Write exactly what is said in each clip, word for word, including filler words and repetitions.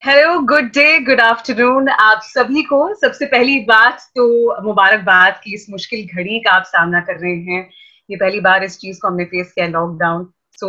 Hello, good day, good afternoon आप सभी को। सबसे पहली बात तो मुबारकबाद कि इस मुश्किल घड़ी का आप सामना कर रहे हैं। ये पहली बार इस चीज को हमने फेस किया, लॉकडाउन। सो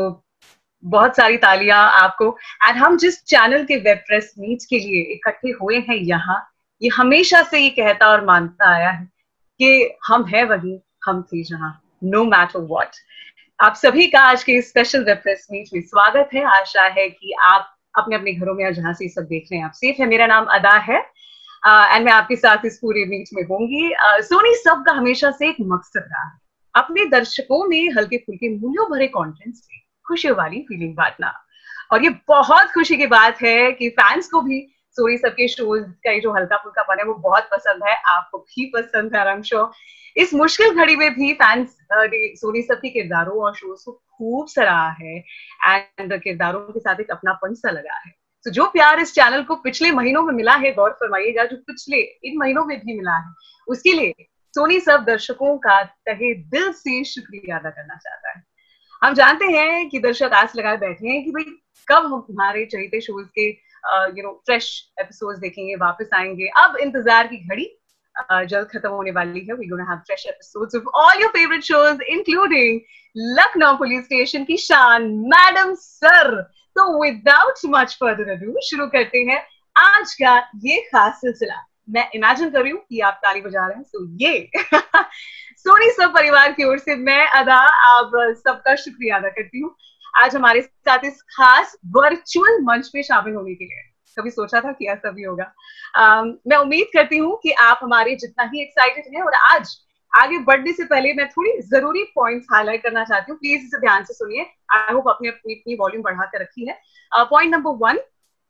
बहुत सारी तालियां आपको। एंड हम जिस चैनल के वेब प्रेस मीट के लिए इकट्ठे हुए हैं यहाँ, ये हमेशा से ये कहता और मानता आया है कि हम है वही हम थे जहां, नो मैटर व्हाट। आप सभी का आज के स्पेशल वेब प्रेस मीट में स्वागत है। आशा है कि आप अपने अपने घरों में और जहां से ये सब देख रहे हैं आप सेफ है। मेरा नाम अदा है एंड uh, मैं आपके साथ इस पूरे मीट में होंगी। uh, सोनी सब का हमेशा से एक मकसद रहा है, अपने दर्शकों में हल्के फुल्के मूल्यों भरे कंटेंट से खुशियों वाली फीलिंग बांटना। और ये बहुत खुशी की बात है कि फैंस को भी सोनी सब के शोज का ये जो हल्का फुल्का पन है वो बहुत पसंद है, आपको भी पसंद है आई एम श्योर। इस मुश्किल घड़ी में भी फैंस सोनी सब के किरदारों और शोज को खूब सराहा है एंड किरदारों के साथ एक अपनापन सा लगा है। तो जो प्यार इस चैनल को पिछले महीनों में मिला है, गौर फरमाइएगा, जो पिछले इन महीनों में भी मिला है, उसके लिए सोनी सब दर्शकों का तहे दिल से शुक्रिया अदा करना चाहता है। हम जानते हैं कि दर्शक आस लगाए बैठे हैं कि भाई कब हम हमारे चहेते शोज के यू नो फ्रेश एपिसोड्स देखेंगे, वापस आएंगे। अब इंतजार की घड़ी Uh, जल्द खत्म होने वाली है। We're gonna have fresh episodes of all your favorite shows, including Lucknow police station की शान मैडम सर। तो विदाउट मच फर्दर अडू शुरू करते हैं आज का ये खास सिलसिला। मैं इमेजिन कर रही हूँ कि आप ताली बजा रहे हैं, तो ये सोनी सब परिवार की ओर से मैं अदा आप सबका शुक्रिया अदा करती हूँ आज हमारे साथ इस खास वर्चुअल मंच पे शामिल होने के लिए। कभी सोचा था कि ऐसा भी होगा। um, मैं उम्मीद करती हूँ कि आप हमारे जितना ही एक्साइटेड हैं। और आज आगे बढ़ने से पहले मैं थोड़ी जरूरी पॉइंट्स हाईलाइट करना चाहती हूँ, प्लीज इसे ध्यान से सुनिए। आई होप अपनी अपनी अपनी वॉल्यूम बढ़ा कर रखी है। पॉइंट नंबर वन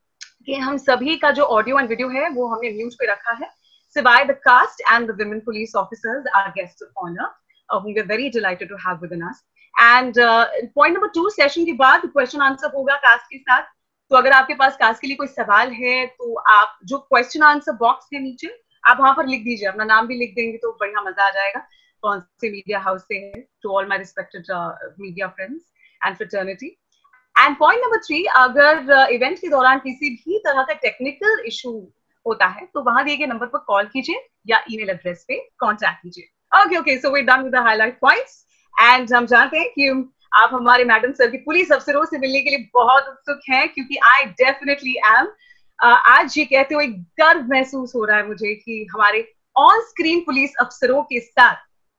कि हम सभी का जो ऑडियो एंड वीडियो है वो हमने म्यूट पे रखा है, सिवाय the cast and the women police officers our guests of honour, we are very delighted to have with us. And point number two, session के बाद क्वेश्चन आंसर होगा कास्ट के साथ। तो अगर आपके पास कास्ट के लिए कोई सवाल है तो आप जो क्वेश्चन आंसर बॉक्स है नीचे, आप वहां पर लिख दीजिए, अपना नाम भी लिख देंगे तो बढ़िया मजा आ जाएगा। कौन से मीडिया हाउस से है, to all my respected media friends and fraternity. And point number three, अगर इवेंट uh, के दौरान किसी भी तरह का टेक्निकल इशू होता है तो वहां दिए गए नंबर पर कॉल कीजिए या ईमेल एड्रेस पे कॉन्टैक्ट कीजिए। Okay okay so we done with the highlight points. And हम जानते हैं कि आप हमारे मैडम सर की पुलिस अफसरों से मिलने के लिए बहुत उत्सुक हैं, क्योंकि आई डेफिनेटली एम। आज ये कहते हुए गर्व महसूस हो रहा है मुझे कि हमारे ऑन स्क्रीन पुलिस अफसरों के साथ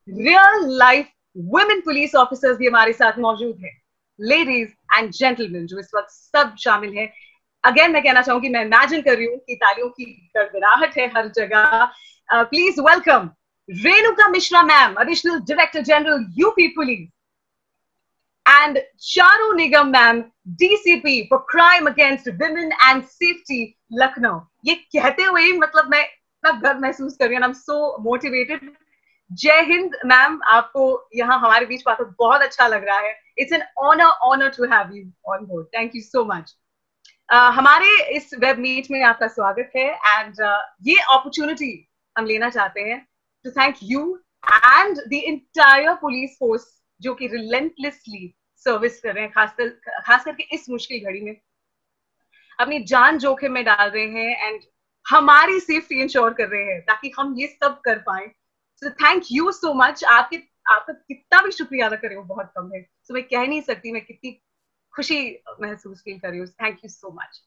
real life women police officers भी हमारे साथ मौजूद हैं। लेडीज एंड जेंटलमैन जो इस वक्त सब शामिल हैं। अगेन मैं कहना चाहूंगी, मैं इमेजिन कर रही हूँ कि तालियों की गड़गड़ाहट है हर जगह। Please welcome Renuka Mishra ma'am, additional director general UP police, and Charu Nigam ma'am, D C P for Crime Against Women and Safety, Lucknow। ये कहते हुए मतलब मैं इतना गर्व महसूस कर रही हूँ, I'm so motivated। जय हिंद मैम, आपको यहाँ हमारे बीच पाकर बहुत अच्छा लग रहा है। It's an honor, honor to have you on board. Thank you so much। uh, हमारे इस वेब मीट में आपका स्वागत है एंड uh, ये अपॉर्चुनिटी हम लेना चाहते हैं to thank you and the entire police force जो कि रिलेंटलेसली सर्विस कर रहे हैं, खासकर खास करके इस मुश्किल घड़ी में अपनी जान जोखिम में डाल रहे हैं एंड हमारी सेफ्टी इंश्योर कर रहे हैं ताकि हम ये सब कर पाए। So thank you so much. आपके आपका कितना भी शुक्रिया अदा करें वो बहुत कम है। सो so, मैं कह नहीं सकती मैं कितनी खुशी महसूस फील कर रही हूँ। Thank you so much.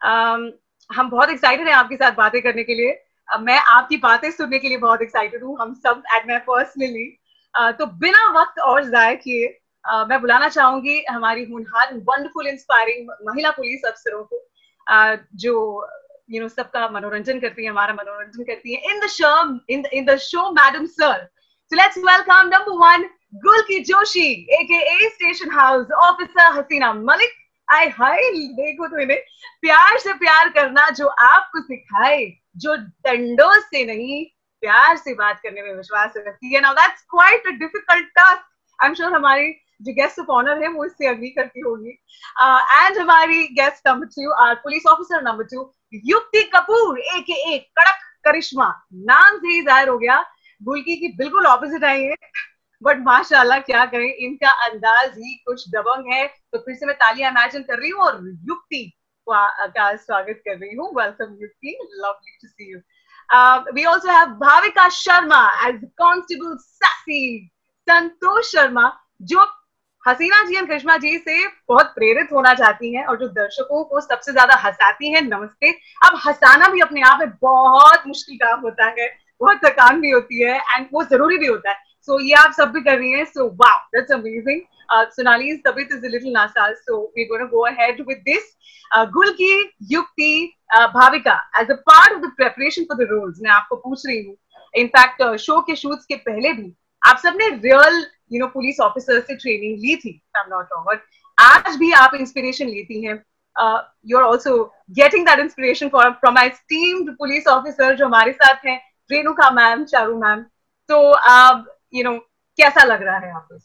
हम बहुत एक्साइटेड हैं आपके साथ बातें करने के लिए। uh, मैं आपकी बातें सुनने के लिए बहुत एक्साइटेड हूँ, हम सब एट माई पर्सनली। Uh, तो बिना वक्त और जाया किए uh, मैं बुलाना चाहूंगी हमारी होनहार वंडरफुल इंस्पायरिंग महिला पुलिस अफसरों को, uh, जो यू नो सबका मनोरंजन करती है, हमारा मनोरंजन करती है in the show in in the show Madam Sir. So let's welcome number one Gulki Joshi AKA station house officer Haseena Malik. आय हाय, देखो तो इन्हें प्यार से प्यार करना जो आपको सिखाए, जो डंडों से नहीं प्यार से बात करने में विश्वास रखती है। Now that's quite a difficult task. I am sure हमारी जो गेस्ट ऑफ ऑनर है वो इससे अग्री करती होगी। एंड uh, हमारी guest number two, or police officer number two Yukti Kapoor एके कड़क करिश्मा। नाम से ही जाहिर हो गया गुलकी की बिल्कुल ऑपोजिट आई है, बट माशाल्लाह क्या करें, इनका अंदाज ही कुछ दबंग है। तो फिर से मैं तालियां इमेजिन कर रही हूँ और युक्ति का स्वागत कर रही हूँ. Welcome Yukti, lovely to see you. We also have Bhavika Sharma as constable सासी. संतोष शर्मा जो हसीना जी और करिश्मा जी से बहुत प्रेरित होना चाहती हैं और जो दर्शकों को सबसे ज्यादा हंसाती हैं. नमस्ते. अब हंसाना भी अपने आप में बहुत मुश्किल काम होता है, बहुत थकान भी होती है एंड वो जरूरी भी होता है. सो so, ये आप सब भी कर रही हैं. So wow, that's amazing. Sonali's तबीयत is a little nasal, so we're going to go ahead with this. Uh, Gulki, Yukti, uh, Bhavika, as a part of the preparation for the roles, मैं आपको पूछ रही हूँ. In fact, uh, show के shoots के पहले भी आप सबने real, you know, police officers से training ली थी, if I'm not wrong. और आज भी आप inspiration लेती हैं. Uh, you're also getting that inspiration for, from my esteemed police officer जो हमारे साथ हैं, रेणुका मैम, चारू मैम. तो आप, you know, कैसा लग रहा है आपको?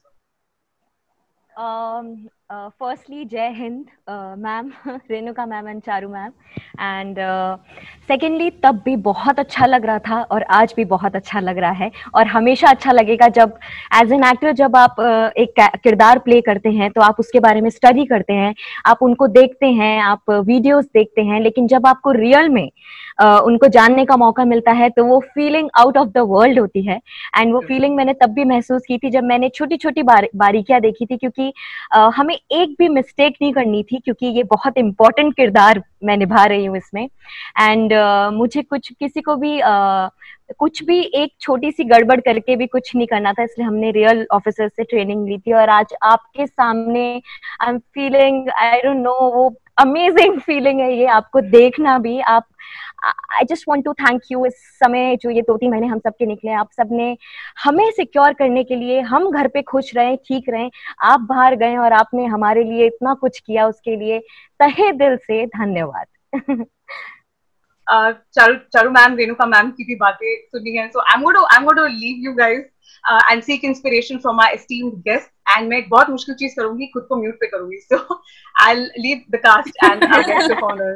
Um, uh, firstly, Jai Hind, uh, ma'am, Renuka ma'am and Charu ma'am. And secondly तब भी बहुत अच्छा लग रहा था और आज भी बहुत अच्छा लग रहा है और हमेशा अच्छा लगेगा जब एज एन एक्टर जब आप uh, एक किरदार प्ले करते हैं तो आप उसके बारे में स्टडी करते हैं, आप उनको देखते हैं, आप वीडियोस देखते हैं, लेकिन जब आपको रियल में uh, उनको जानने का मौका मिलता है तो वो feeling out of the world होती है. एंड वो फीलिंग मैंने तब भी महसूस की थी जब मैंने छोटी छोटी बार, बारीकियां देखी थी, क्योंकि uh, हमें एक भी मिस्टेक नहीं करनी थी क्योंकि ये बहुत इंपॉर्टेंट किरदार मैं निभा रही हूँ इसमें. एंड uh, मुझे कुछ किसी को भी uh, कुछ भी एक छोटी सी गड़बड़ करके भी कुछ नहीं करना था, इसलिए हमने रियल ऑफिसर से ट्रेनिंग ली थी और आज आपके सामने I am feeling, I don't know, वो अमेजिंग फीलिंग है ये आपको देखना भी. आप I just want to thank you. इस समय जो ये दो तीन महीने हम सबके निकले, आप सबने हमें सिक्योर करने के लिए, हम घर पे खुश रहें, ठीक रहें, आप बाहर गए और आपने हमारे लिए इतना कुछ किया, उसके लिए तहे दिल से धन्यवाद. Uh, Charu Charu ma'am, Renuka ma'am की भी बातें सुनी है. So I'm going to I'm going to leave you guys uh, and seek inspiration from my esteemed guests. And मैं एक बहुत मुश्किल चीज करूंगी, खुद को म्यूट पे करूंगी. So I'll leave the cast and our guest of honor.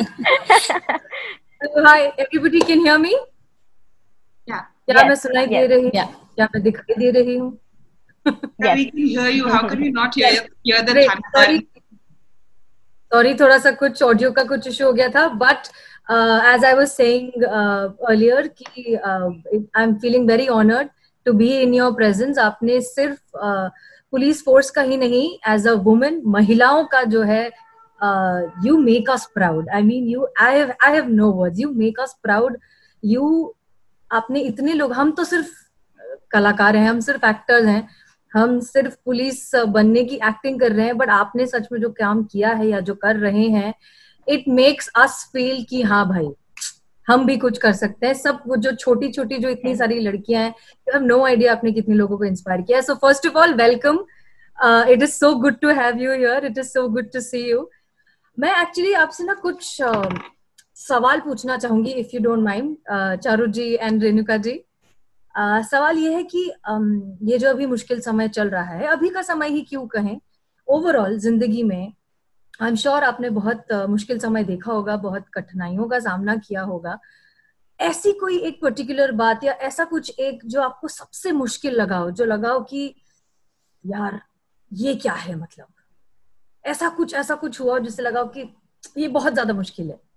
Hi, everybody can hear me? Yeah. क्या मैं सुनाई दे रही हूँ? क्या मैं दिखाई दे रही हूँ? Yeah, we can hear you. How can we not hear hear the Sorry, sorry, थोड़ा सा कुछ ऑडियो का कुछ इशू हो गया था. But uh, as I was saying uh, earlier कि uh, I'm feeling very honored to be in your presence. आपने सिर्फ पुलिस uh, फोर्स का ही नहीं, as a woman, महिलाओं का जो है, uh, you make us proud. I mean, you, I have, I have no words. You make us proud. You, आपने इतने लोग, हम तो सिर्फ कलाकार हैं, हम सिर्फ एक्टर्स हैं, हम सिर्फ पुलिस बनने की एक्टिंग कर रहे हैं, बट आपने सच में जो काम किया है या जो कर रहे हैं, इट मेक्स अस फील कि हाँ भाई हम भी कुछ कर सकते हैं. सब जो छोटी छोटी जो इतनी सारी लड़कियां हैं, यू हैव नो आइडिया आपने कितने लोगों को इंस्पायर किया है. So first of all welcome. It is so good to have you here. It is so good to see you. मैं एक्चुअली आपसे ना कुछ uh, सवाल पूछना चाहूंगी, if you don't mind, Charu ji and Renuka ji. Uh, सवाल ये है कि um, ये जो अभी मुश्किल समय चल रहा है, अभी का समय ही क्यों कहें, ओवरऑल जिंदगी में आई एम श्योर आपने बहुत uh, मुश्किल समय देखा होगा, बहुत कठिनाइयों का सामना किया होगा. ऐसी कोई एक पर्टिकुलर बात या ऐसा कुछ एक जो आपको सबसे मुश्किल लगा हो, जो लगा हो कि यार ये क्या है, मतलब ऐसा कुछ ऐसा कुछ हुआ जिससे लगा हो कि ये बहुत ज्यादा मुश्किल है?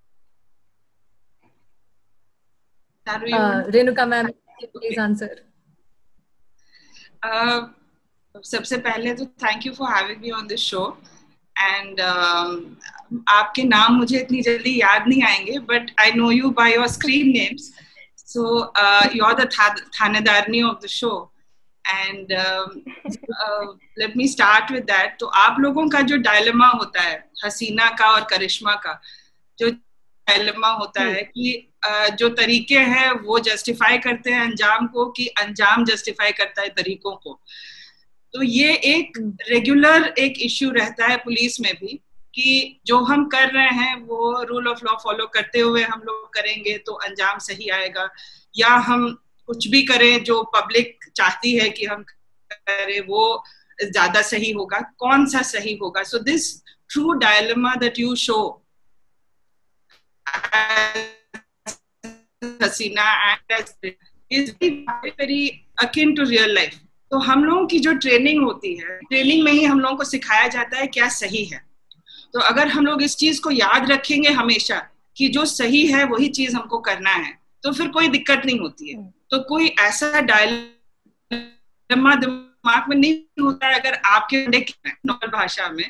uh, Renuka ma'am, please answer. सबसे पहले तो thank you for having me on this show. And आपके नाम मुझे इतनी जल्दी याद नहीं आएंगे, but I know you by your screen names. So you are the thanedarni of the show. And let me start with that. तो आप लोगों का जो डायलेमा होता है, हसीना का और करिश्मा का जो डायलेमा होता है कि Uh, जो तरीके हैं वो जस्टिफाई करते हैं अंजाम को, कि अंजाम जस्टिफाई करता है तरीकों को. तो ये एक रेगुलर एक इश्यू रहता है पुलिस में भी, कि जो हम कर रहे हैं वो रूल ऑफ लॉ फॉलो करते हुए हम लोग करेंगे तो अंजाम सही आएगा, या हम कुछ भी करें जो पब्लिक चाहती है कि हम करें वो ज्यादा सही होगा, कौन सा सही होगा. So this true dilemma that you show Haseena and is very very akin to real life. तो हम लोगों की जो ट्रेनिंग होती है, ट्रेनिंग में ही हम लोगों को सिखाया जाता है क्या सही है. तो अगर हम लोग इस चीज को याद रखेंगे हमेशा कि जो सही है वही चीज हमको करना है, तो फिर कोई दिक्कत नहीं होती है। तो कोई ऐसा डायलेमा दिमाग में नहीं होता है अगर आपके नॉर्मल भाषा में।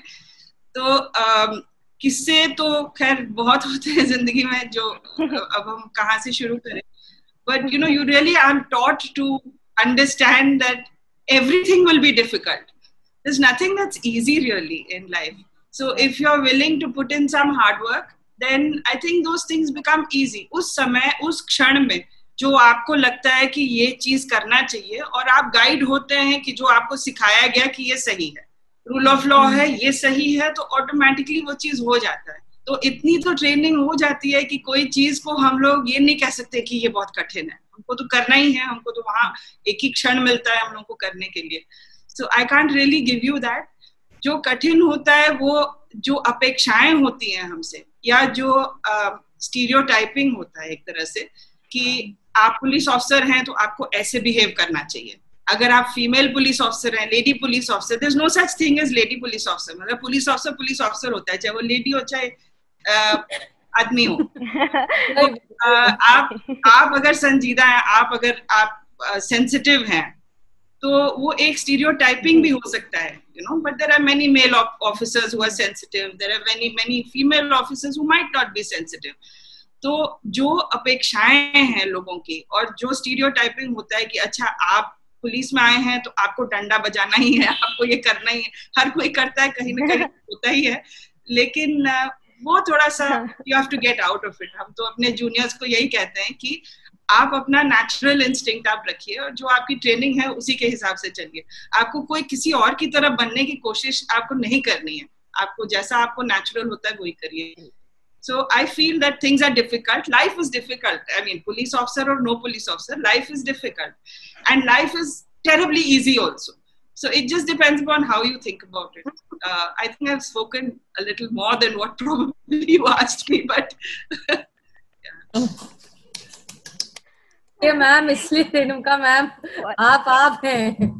तो uh, किस्से तो खैर बहुत होते हैं जिंदगी में, जो अब हम कहाँ से शुरू करें, but you know you really I am taught to understand that everything will be difficult. There's nothing that's easy really in life. So if you're willing to put in some hard work, then I think those things become easy. उस समय, उस क्षण में जो आपको लगता है कि ये चीज करना चाहिए और आप गाइड होते हैं कि जो आपको सिखाया गया कि ये सही है, रूल ऑफ लॉ है, ये सही है, तो ऑटोमेटिकली वो चीज हो जाता है। तो इतनी तो ट्रेनिंग हो जाती है कि कोई चीज को हम लोग ये नहीं कह सकते कि ये बहुत कठिन है, हमको तो करना ही है, हमको तो वहां एक ही क्षण मिलता है हम लोग को करने के लिए। So I can't really give you that. जो कठिन होता है वो जो अपेक्षाएं होती हैं हमसे, या जो स्टीरियोटाइपिंग uh, होता है एक तरह से कि आप पुलिस ऑफिसर हैं तो आपको ऐसे बिहेव करना चाहिए। अगर आप फीमेल पुलिस ऑफिसर हैं, lady police officer, there is no such thing as lady police officer. मतलब पुलिस ऑफिसर पुलिस ऑफिसर होता है, चाहे वो लेडी हो चाहे uh, आदमी हो। तो, uh, आप आप अगर संजीदा हैं, आप अगर आप सेंसिटिव uh, हैं, तो वो एक स्टीरियोटाइपिंग भी हो सकता है, you know, but there are many male officers who are sensitive, there are many many female officers who might not be sensitive. तो जो अपेक्षाएं हैं लोगों की और जो स्टीरियोटाइपिंग होता है कि अच्छा आप पुलिस में आए हैं तो आपको डंडा बजाना ही है, आपको ये करना ही है, हर कोई करता है, कहीं ना कहीं होता ही है, लेकिन वो थोड़ा सा you have to get out of it. हम तो अपने जूनियर्स को यही कहते हैं कि आप अपना नेचुरल इंस्टिंक्ट आप रखिए और जो आपकी ट्रेनिंग है उसी के हिसाब से चलिए। आपको कोई किसी और की तरह बनने की कोशिश आपको नहीं करनी है, आपको जैसा आपको नेचुरल होता है वही करिए। So I feel that things are difficult. Life is difficult. I mean, police officer or no police officer, life is difficult, and life is terribly easy also. So it just depends upon how you think about it. Uh, I think I've spoken a little more than what probably you asked me, but yeah. ये ma'am इसलिए Renuka ma'am आप आप हैं।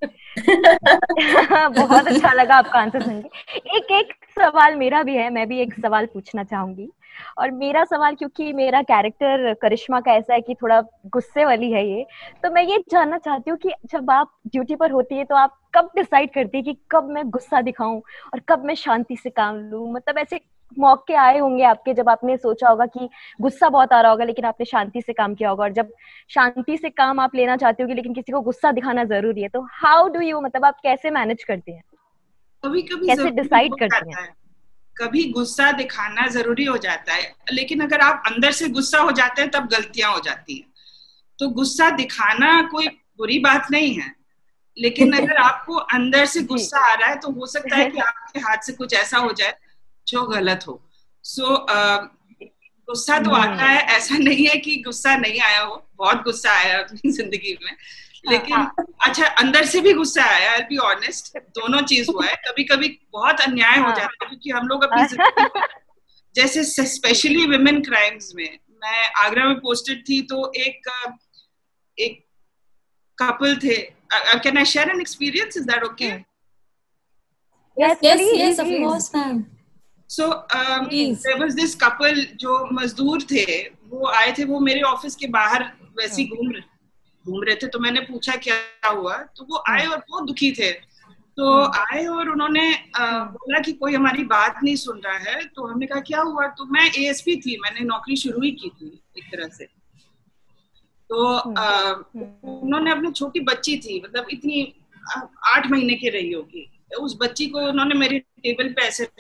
बहुत अच्छा लगा आपका answer सुन के। एक एक सवाल मेरा भी है, मैं भी एक सवाल पूछना चाहूंगी। और मेरा सवाल, क्योंकि मेरा कैरेक्टर करिश्मा का ऐसा है कि थोड़ा गुस्से वाली है ये, तो मैं ये जानना चाहती हूँ कि जब आप ड्यूटी पर होती है तो आप कब डिसाइड करती है कि कब मैं गुस्सा दिखाऊं और कब मैं शांति से काम लूं? मतलब ऐसे मौके आए होंगे आपके जब आपने सोचा होगा कि गुस्सा बहुत आ रहा होगा लेकिन आपने शांति से काम किया होगा, और जब शांति से काम आप लेना चाहते हो लेकिन किसी को गुस्सा दिखाना जरूरी है, तो हाउ डू यू, मतलब आप कैसे मैनेज करते हैं, कभी कभी कैसे डिसाइड करते हैं? कभी गुस्सा दिखाना जरूरी हो जाता है, लेकिन अगर आप अंदर से गुस्सा हो जाते हैं तब गलतियां हो जाती हैं। तो गुस्सा दिखाना कोई बुरी बात नहीं है, लेकिन अगर आपको अंदर से गुस्सा आ रहा है तो हो सकता है कि आपके हाथ से कुछ ऐसा हो जाए जो गलत हो। सो so, uh, गुस्सा तो आता है, ऐसा नहीं है कि गुस्सा नहीं आया हो, बहुत गुस्सा आया अपनी जिंदगी में, लेकिन अच्छा अंदर से भी गुस्सा आया, I'll be honest, दोनों चीज हुआ है। कभी कभी बहुत अन्याय हो जाता है क्योंकि हम लोग अपनी जिंदगी में, जैसे स्पेशली विमेन क्राइम्स में, मैं आगरा में पोस्टेड थी तो एक एक कपल थे। Can I share an experience? Is that okay? Yes, yes, yes, of course, ma'am. So um, there was this couple जो मजदूर थे, वो आए थे, वो मेरे ऑफिस के बाहर वैसे घूम रहे घूम रहे थे। तो मैंने पूछा क्या हुआ, तो वो आए और बहुत दुखी थे। तो आए और उन्होंने बोला कि कोई हमारी बात नहीं सुन रहा है। तो हमने कहा क्या हुआ? तो मैं एएसपी थी, मैंने नौकरी शुरू ही की थी एक तरह से। तो आ, उन्होंने अपनी छोटी बच्ची थी, मतलब इतनी आठ महीने की रही होगी, उस बच्ची को उन्होंने मेरे टेबल पे ऐसे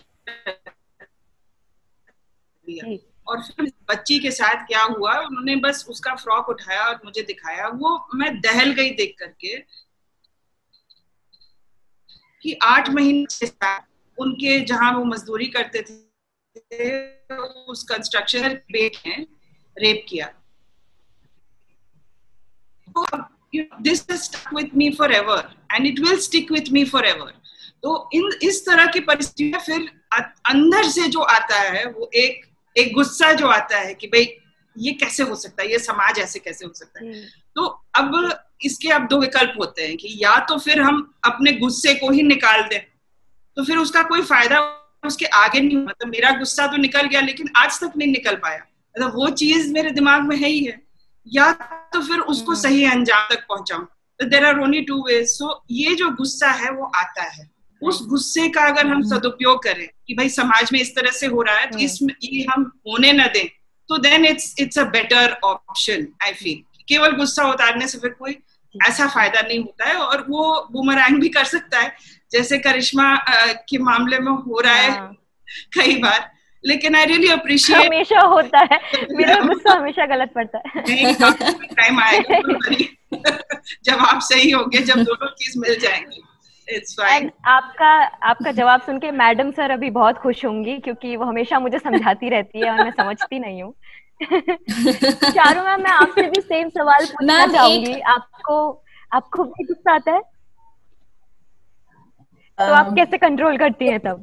और फिर बच्ची के साथ क्या हुआ, उन्होंने बस उसका फ्रॉक उठाया और मुझे दिखाया। वो मैं दहल गई देख करके कि आठ महीने के साथ उनके जहां वो मजदूरी करते थे उस कंस्ट्रक्शन बेट ने रेप किया। This has stuck with me forever and it will stick with me forever. तो इन इस तरह की परिस्थितियां फिर अंदर से जो आता है वो एक एक गुस्सा जो आता है कि भाई ये कैसे हो सकता है, ये समाज ऐसे कैसे हो सकता है। तो अब इसके अब दो विकल्प होते हैं कि या तो फिर हम अपने गुस्से को ही निकाल दें, तो फिर उसका कोई फायदा उसके आगे नहीं, मतलब मेरा गुस्सा तो निकल गया लेकिन आज तक नहीं निकल पाया, मतलब वो चीज मेरे दिमाग में है ही है, या तो फिर उसको सही अंजाम तक पहुंचाऊं। There are only two ways. So ये जो गुस्सा है वो आता है, उस गुस्से का अगर हम सदुपयोग करें कि भाई समाज में इस तरह से हो रहा है तो इसमें ये हम होने न दें, तो then it's it's a better option I feel. केवल गुस्सा उतारने से फिर कोई ऐसा फायदा नहीं होता है, और वो बूमरैंग भी कर सकता है जैसे करिश्मा के मामले में हो रहा है कई बार। लेकिन आई रियली अप्रिशिएट, हमेशा होता है मेरा गुस्सा, हमेशा गलत पड़ता है। टाइम आएगा जब आप सही होंगे, जब दोनों चीज मिल जाएंगी। It's fine. आपका आपका जवाब सुन के मैडम सर अभी बहुत खुश होंगी, क्योंकि वो हमेशा मुझे समझाती रहती है और मैं समझती नहीं हूँ। चारू मैम, मैं आपसे भी सेम सवाल पूछना चाहूंगी। एक... आपको आपको भी गुस्सा आता है तो आप कैसे कंट्रोल करती हैं तब?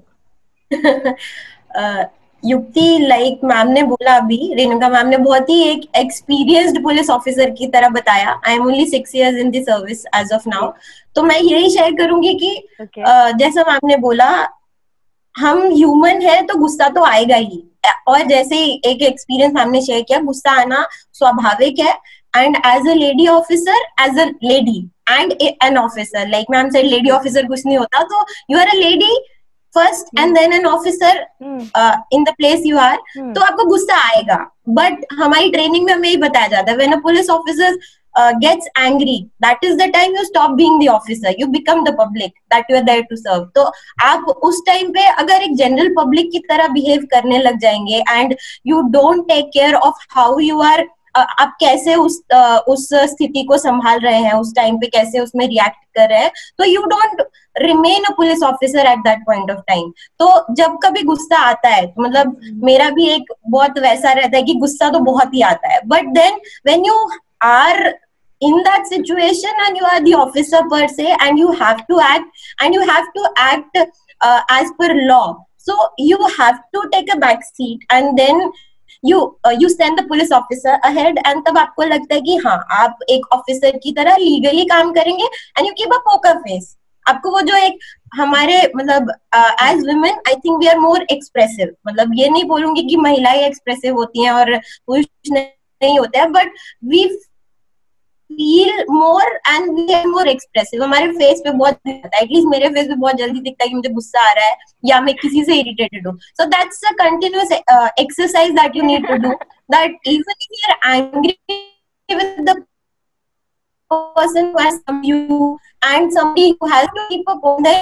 युक्ति, लाइक मैम ने बोला अभी, रेणुका मैम ने बहुत ही एक एक्सपीरियंस्ड पुलिस ऑफिसर की तरह बताया। I am only six years in the service as of now, तो मैं यही शेयर करूंगी कि okay. uh, जैसा मैम ने बोला, हम ह्यूमन है तो गुस्सा तो आएगा ही, और जैसे एक एक्सपीरियंस मैम ने शेयर किया, गुस्सा आना स्वाभाविक है। And as a lady officer, as a lady and an officer, like ma'am said lady officer कुछ नहीं होता, तो you are a lady first and then an officer in the place you are, तो आपको गुस्सा आएगा। बट हमारी training में हमें यही बताया जाता है, when a police officer gets angry, that is the time you stop being the officer, you become the public that you are there to serve. तो आप उस टाइम पे अगर एक जनरल पब्लिक की तरह बिहेव करने लग जाएंगे and you don't take care of how you are, आप कैसे उस uh, उस स्थिति को संभाल रहे हैं, उस टाइम पे कैसे उसमें रिएक्ट कर रहे हैं, तो you don't remain a police officer at that point of time. तो जब कभी गुस्सा आता है, तो मतलब मेरा भी एक बहुत वैसा रहता है कि गुस्सा तो बहुत ही आता है, but then when you are in that situation and you are the officer per se and you have to act and you have to act uh, as per law, so you have to take a back seat and then you uh, you send the police officer ahead, and तब आपको लगता है कि हाँ आप एक officer की तरह लीगली काम करेंगे and you keep a poker face। आपको वो जो एक हमारे मतलब as women I think we are more expressive, मतलब ये नहीं बोलूंगी कि महिलाएं एक्सप्रेसिव होती हैं और पुरुष नहीं होते हैं, but we feel more and we are more expressive. हमारे फेस पे बहुत दिखता है, एटलीस्ट मेरे फेस पे बहुत जल्दी दिखता है कि मुझे गुस्सा आ रहा है या मैं किसी से इरिटेटेड हूँ। So that's a continuous exercise that you need to do, that even if you are angry with the person who has come you and somebody who has to keep a bond,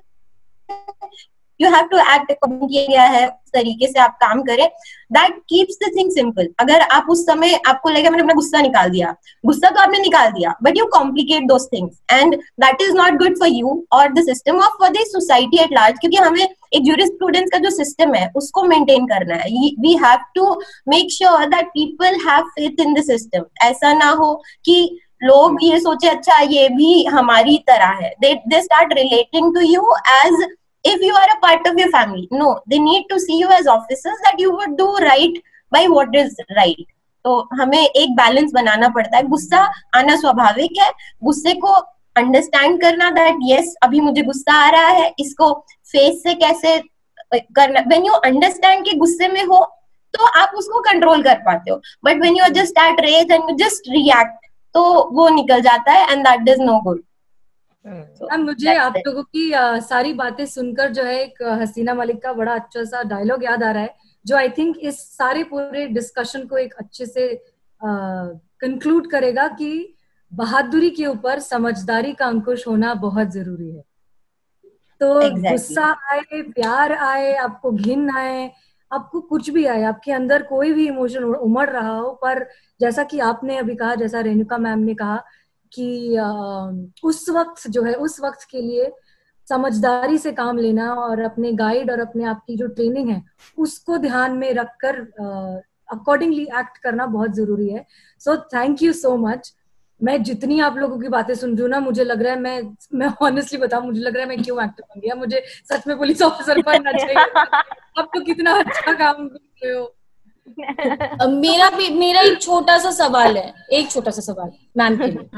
you have to act according किया गया है, उस तरीके से आप काम करें, that keeps the thing simple। अगर आप उस समय आपको लगे मैंने अपना गुस्सा निकाल दिया, गुस्सा तो आपने निकाल दिया, but you complicate those things and that is not good for you or the system or for the society at large, क्योंकि हमें एक jurisprudence का जो सिस्टम है उसको मेंटेन करना है। we have to make sure that people have faith in the system। ऐसा ना हो कि लोग ये सोचे अच्छा ये भी हमारी तरह है, they they start relating to you as if you are a part of your family। no, they need to see you as officers that you would do right by what is right। तो हमें एक balance बनाना पड़ता है। गुस्सा आना स्वाभाविक है, गुस्से को अंडरस्टैंड करना दैट यस अभी मुझे गुस्सा आ रहा है, इसको फेस से कैसे करना। व्हेन यू अंडरस्टैंड कि गुस्से में हो तो आप उसको कंट्रोल कर पाते हो, but when you are just at rage and you just react तो वो निकल जाता है and that is no good. So, मुझे आप लोगों की uh, सारी बातें सुनकर जो है एक हसीना मलिक का बड़ा अच्छा सा डायलॉग याद आ रहा है, जो आई थिंक इस सारे पूरे डिस्कशन को एक अच्छे से कंक्लूड uh, करेगा कि बहादुरी के ऊपर समझदारी का अंकुश होना बहुत जरूरी है। तो exactly. गुस्सा आए, प्यार आए, आपको घिन आए, आपको कुछ भी आए, आपके अंदर कोई भी इमोशन उमड़ रहा हो, पर जैसा कि आपने अभी कहा, जैसा रेणुका मैम ने कहा कि आ, उस वक्त जो है उस वक्त के लिए समझदारी से काम लेना और अपने गाइड और अपने आप की जो ट्रेनिंग है उसको ध्यान में रखकर अकॉर्डिंगली एक्ट करना बहुत जरूरी है। So thank you so much. मैं जितनी आप लोगों की बातें सुन रही हूँ ना, मुझे लग रहा है मैं मैं ऑनेस्टली बताऊं, मुझे लग रहा है मैं क्यों एक्टर बन गया, मुझे सच में पुलिस ऑफिसर बनना चाहिए। आप तो कितना अच्छा काम कर रहे हो। मेरा भी मेरा एक छोटा सा सवाल है, एक छोटा सा सवाल मैम के लिए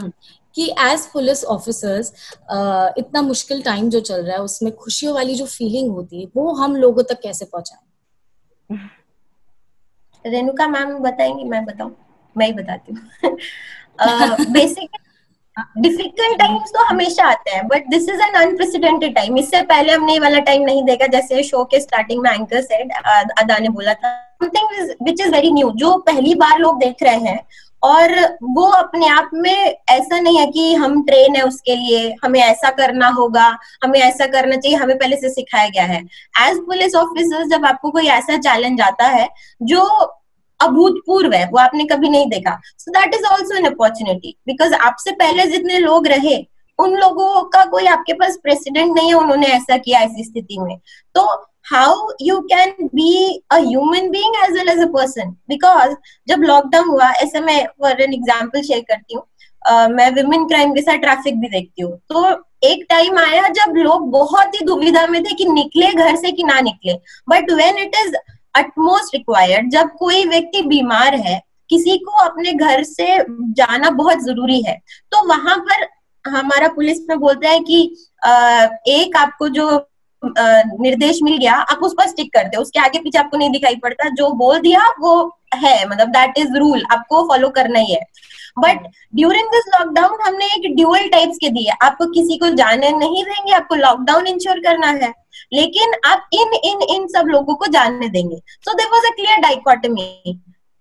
कि एज पुलिस ऑफिसर्स इतना मुश्किल टाइम जो चल रहा है उसमें खुशियों वाली जो फीलिंग होती है वो हम लोगों तक कैसे पहुंचाएं? रेणुका मैम बताएंगी, मैं बताऊं? मैं ही बताती हूँ। बेसिकली डिफिकल्ट टाइम्स तो हमेशा आते हैं, but this is an unprecedented time. इससे पहले हमने ये वाला टाइम नहीं देखा। जैसे शो के स्टार्टिंग में एंकर सेड, अदा ने बोला था, something which is very new, जो पहली बार लोग देख रहे हैं। और वो अपने आप में ऐसा नहीं है कि हम ट्रेन है उसके लिए, हमें ऐसा करना होगा, हमें ऐसा करना चाहिए, हमें पहले से सिखाया गया है। एज पुलिस ऑफिसर्स जब आपको कोई ऐसा चैलेंज आता है जो अभूतपूर्व है, वो आपने कभी नहीं देखा, so that is also an opportunity, because आपसे पहले जितने लोग रहे उन लोगों का कोई आपके पास प्रेसिडेंट नहीं है, उन्होंने ऐसा किया ऐसी स्थिति में। तो how you can be a human being as well as a person, because जब लॉकडाउन हुआ, ऐसे मैं फॉर एन एग्जाम्पल शेयर करती हूँ, uh, मैं विमेन क्राइम के साथ ट्रैफिक भी देखती हूँ। तो एक टाइम आया जब लोग बहुत ही दुविधा में थे कि निकले घर से कि ना निकले, but when it is utmost required, जब कोई व्यक्ति बीमार है, किसी को अपने घर से जाना बहुत जरूरी है, तो वहां पर हमारा पुलिस में बोलता है कि आ, एक आपको जो आ, निर्देश मिल गया आप उस पर स्टिक करते हो, उसके आगे पीछे आपको नहीं दिखाई पड़ता, जो बोल दिया वो है, मतलब दैट इज रूल, आपको फॉलो करना ही है। बट ड्यूरिंग दिस लॉकडाउन हमने एक ड्यूअल टाइप्स के दिए, आपको किसी को जाने नहीं देंगे, आपको लॉकडाउन इंश्योर करना है, लेकिन आप इन इन इन सब लोगों को जानने देंगे। So there was a clear dichotomy.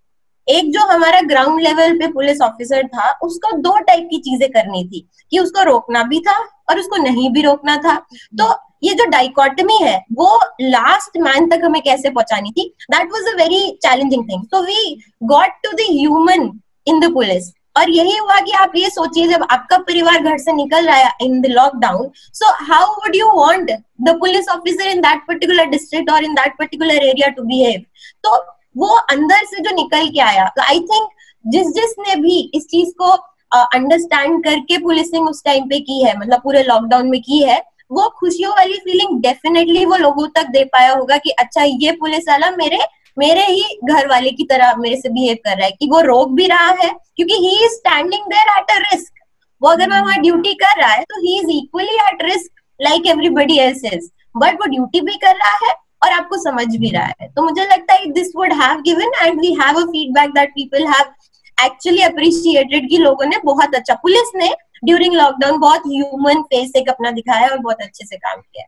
एक जो हमारा ग्राउंड लेवल पे पुलिस ऑफिसर था, उसको दो टाइप की चीजें करनी थी, कि उसको रोकना भी था और उसको नहीं भी रोकना था। तो ये जो डाइकोटमी है वो लास्ट मैन तक हमें कैसे पहुंचानी थी, that was a very challenging thing. So we got to the human in the police. और यही हुआ कि आप ये सोचिए, जब आपका परिवार घर से निकल रहा है in the lockdown, so how would you want the police officer in that particular district और in that particular area to behave? तो वो अंदर से जो निकल के आया, तो आई थिंक जिस जिसने भी इस चीज को अंडरस्टैंड uh, करके पुलिसिंग उस टाइम पे की है, मतलब पूरे लॉकडाउन में की है, वो खुशियों वाली फीलिंग डेफिनेटली वो लोगों तक दे पाया होगा कि अच्छा ये पुलिस वाला मेरे मेरे ही घर वाले की तरह मेरे से बिहेव कर रहा है, कि वो रोक भी रहा है क्योंकि he is standing there at a risk. वो अगर मैं वहां ड्यूटी कर रहा है तो he is equally at risk like everybody else is, but वो ड्यूटी भी कर रहा है और आपको समझ भी रहा है। तो मुझे लगता है this would have given and we have a feedback that people have actually appreciated, कि लोगों ने बहुत अच्छा, पुलिस ने ड्यूरिंग लॉकडाउन बहुत ह्यूमन फेस एक अपना दिखाया और बहुत अच्छे से काम किया।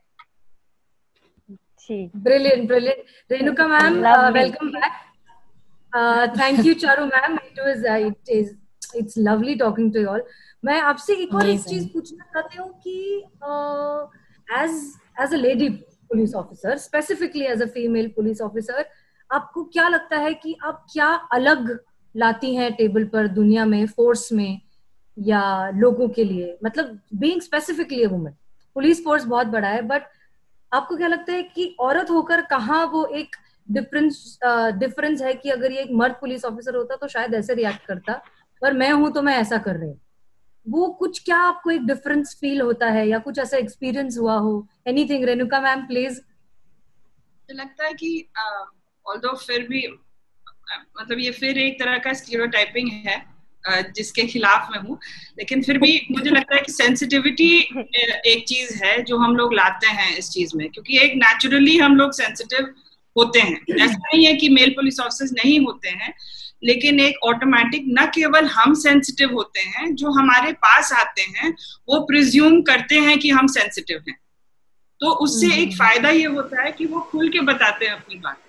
Brilliant, brilliant. Renuka ma'am, uh, welcome back. Uh, thank you, Charu ma'am. It was, uh, it is, it's lovely talking to you all. मैं आपसे एक और एक चीज पूछना चाहती हूँ कि as as a lady police officer, specifically as a female police officer, आपको क्या लगता है कि आप क्या अलग लाती हैं टेबल पर दुनिया में, फोर्स में या लोगों के लिए? मतलब being specifically a woman, police force बहुत बड़ा है, बट आपको क्या लगता है कि औरत होकर कहाँ वो एक डिफरेंस डिफरेंस है कि अगर ये एक मर्द पुलिस ऑफिसर होता तो शायद ऐसे रिएक्ट करता, पर मैं हूं तो मैं ऐसा कर रही हूँ? वो कुछ क्या आपको एक डिफरेंस फील होता है या कुछ ऐसा एक्सपीरियंस हुआ हो? Anything, Renuka ma'am please. मुझे लगता है कि ऑल्दो फिर भी मतलब ये फिर एक तरह का स्टीरियोटाइपिंग है जिसके खिलाफ मैं हूँ, लेकिन फिर भी मुझे लगता है कि सेंसिटिविटी एक चीज है जो हम लोग लाते हैं इस चीज में, क्योंकि एक नेचुरली हम लोग सेंसिटिव होते हैं। ऐसा नहीं है कि मेल पुलिस ऑफिसर्स नहीं होते हैं, लेकिन एक ऑटोमेटिक, न केवल हम सेंसिटिव होते हैं, जो हमारे पास आते हैं वो प्रिज्यूम करते हैं कि हम सेंसिटिव हैं। तो उससे एक फायदा ये होता है कि वो खुल के बताते हैं अपनी बात।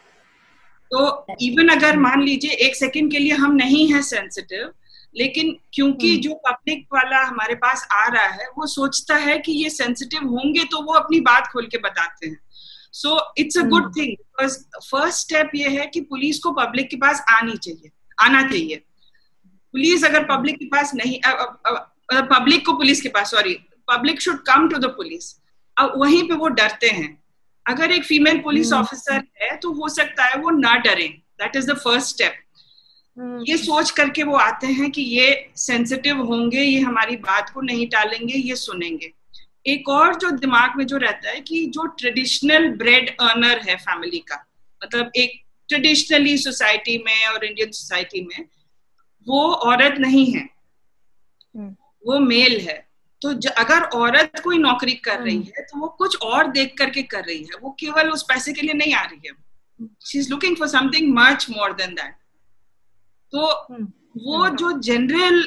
तो इवन अगर मान लीजिए एक सेकंड के लिए हम नहीं है सेंसिटिव, लेकिन क्योंकि जो पब्लिक वाला हमारे पास आ रहा है वो सोचता है कि ये सेंसिटिव होंगे तो वो अपनी बात खोल के बताते हैं। So it's a good thing, because first step ये है कि पुलिस को पब्लिक के पास आनी चाहिए, आना चाहिए। पुलिस अगर पब्लिक के पास नहीं, पब्लिक को पुलिस के पास, sorry, public should come to the police. अब वहीं पे वो डरते हैं। अगर एक फीमेल पुलिस ऑफिसर है तो हो सकता है वो ना डरे, that is the first step. ये सोच करके वो आते हैं कि ये सेंसिटिव होंगे, ये हमारी बात को नहीं टालेंगे, ये सुनेंगे। एक और जो दिमाग में जो रहता है कि जो ट्रेडिशनल ब्रेड अर्नर है फैमिली का, मतलब एक ट्रेडिशनली सोसाइटी में और इंडियन सोसाइटी में वो औरत नहीं है, वो मेल है, तो अगर औरत कोई नौकरी कर रही है तो वो कुछ और देख करके कर रही है, वो केवल उस पैसे के लिए नहीं आ रही है, she is looking for something much more than that. तो वो जो जनरल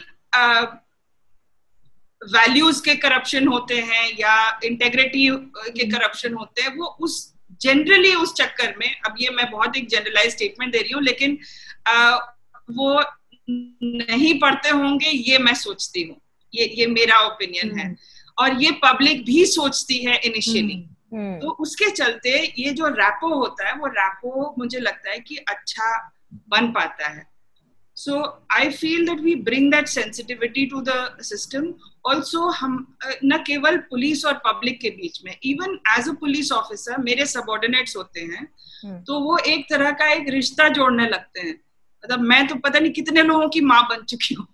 वैल्यूज के करप्शन होते हैं या इंटेग्रिटी के करप्शन होते हैं, वो उस जनरली उस चक्कर में, अब ये मैं बहुत एक जनरलाइज स्टेटमेंट दे रही हूँ, लेकिन uh, वो नहीं पढ़ते होंगे, ये मैं सोचती हूँ, ये ये मेरा ओपिनियन है, और ये पब्लिक भी सोचती है इनिशियली। तो उसके चलते ये जो रैपो होता है, वो रैपो मुझे लगता है कि अच्छा बन पाता है। So I feel that we bring that sensitivity to the system also. हम न केवल पुलिस और पब्लिक के बीच में, even as a police officer मेरे सबऑर्डिनेट्स होते हैं, तो वो एक तरह का एक रिश्ता जोड़ने लगते हैं। मतलब मैं तो पता नहीं कितने लोगों की माँ बन चुकी हूँ।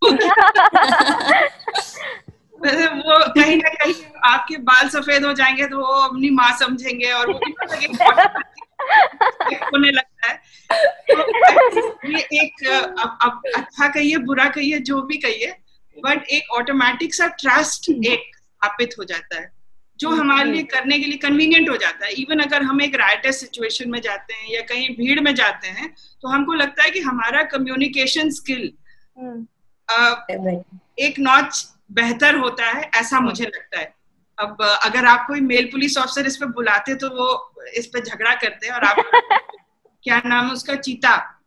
वो कहीं ना कहीं आपके बाल सफेद हो जाएंगे तो वो अपनी माँ समझेंगे और वो होने लगता है। तो ये एक, अब, अब अच्छा कहिए बुरा कहिए जो भी कहिए, बट एक ऑटोमेटिक सा ट्रस्ट एक स्थापित हो जाता है, जो हमारे लिए करने के लिए कन्वीनियंट हो जाता है। इवन अगर हम एक राइटस सिचुएशन में जाते हैं या कहीं भीड़ में जाते हैं, तो हमको लगता है कि हमारा कम्युनिकेशन स्किल एक नॉच बेहतर होता है, ऐसा मुझे लगता है। अब अगर आप कोई मेल पुलिस ऑफिसर इस पे बुलाते तो वो इस पे झगड़ा करते हैं, और आप क्या नाम है उसका, चीता,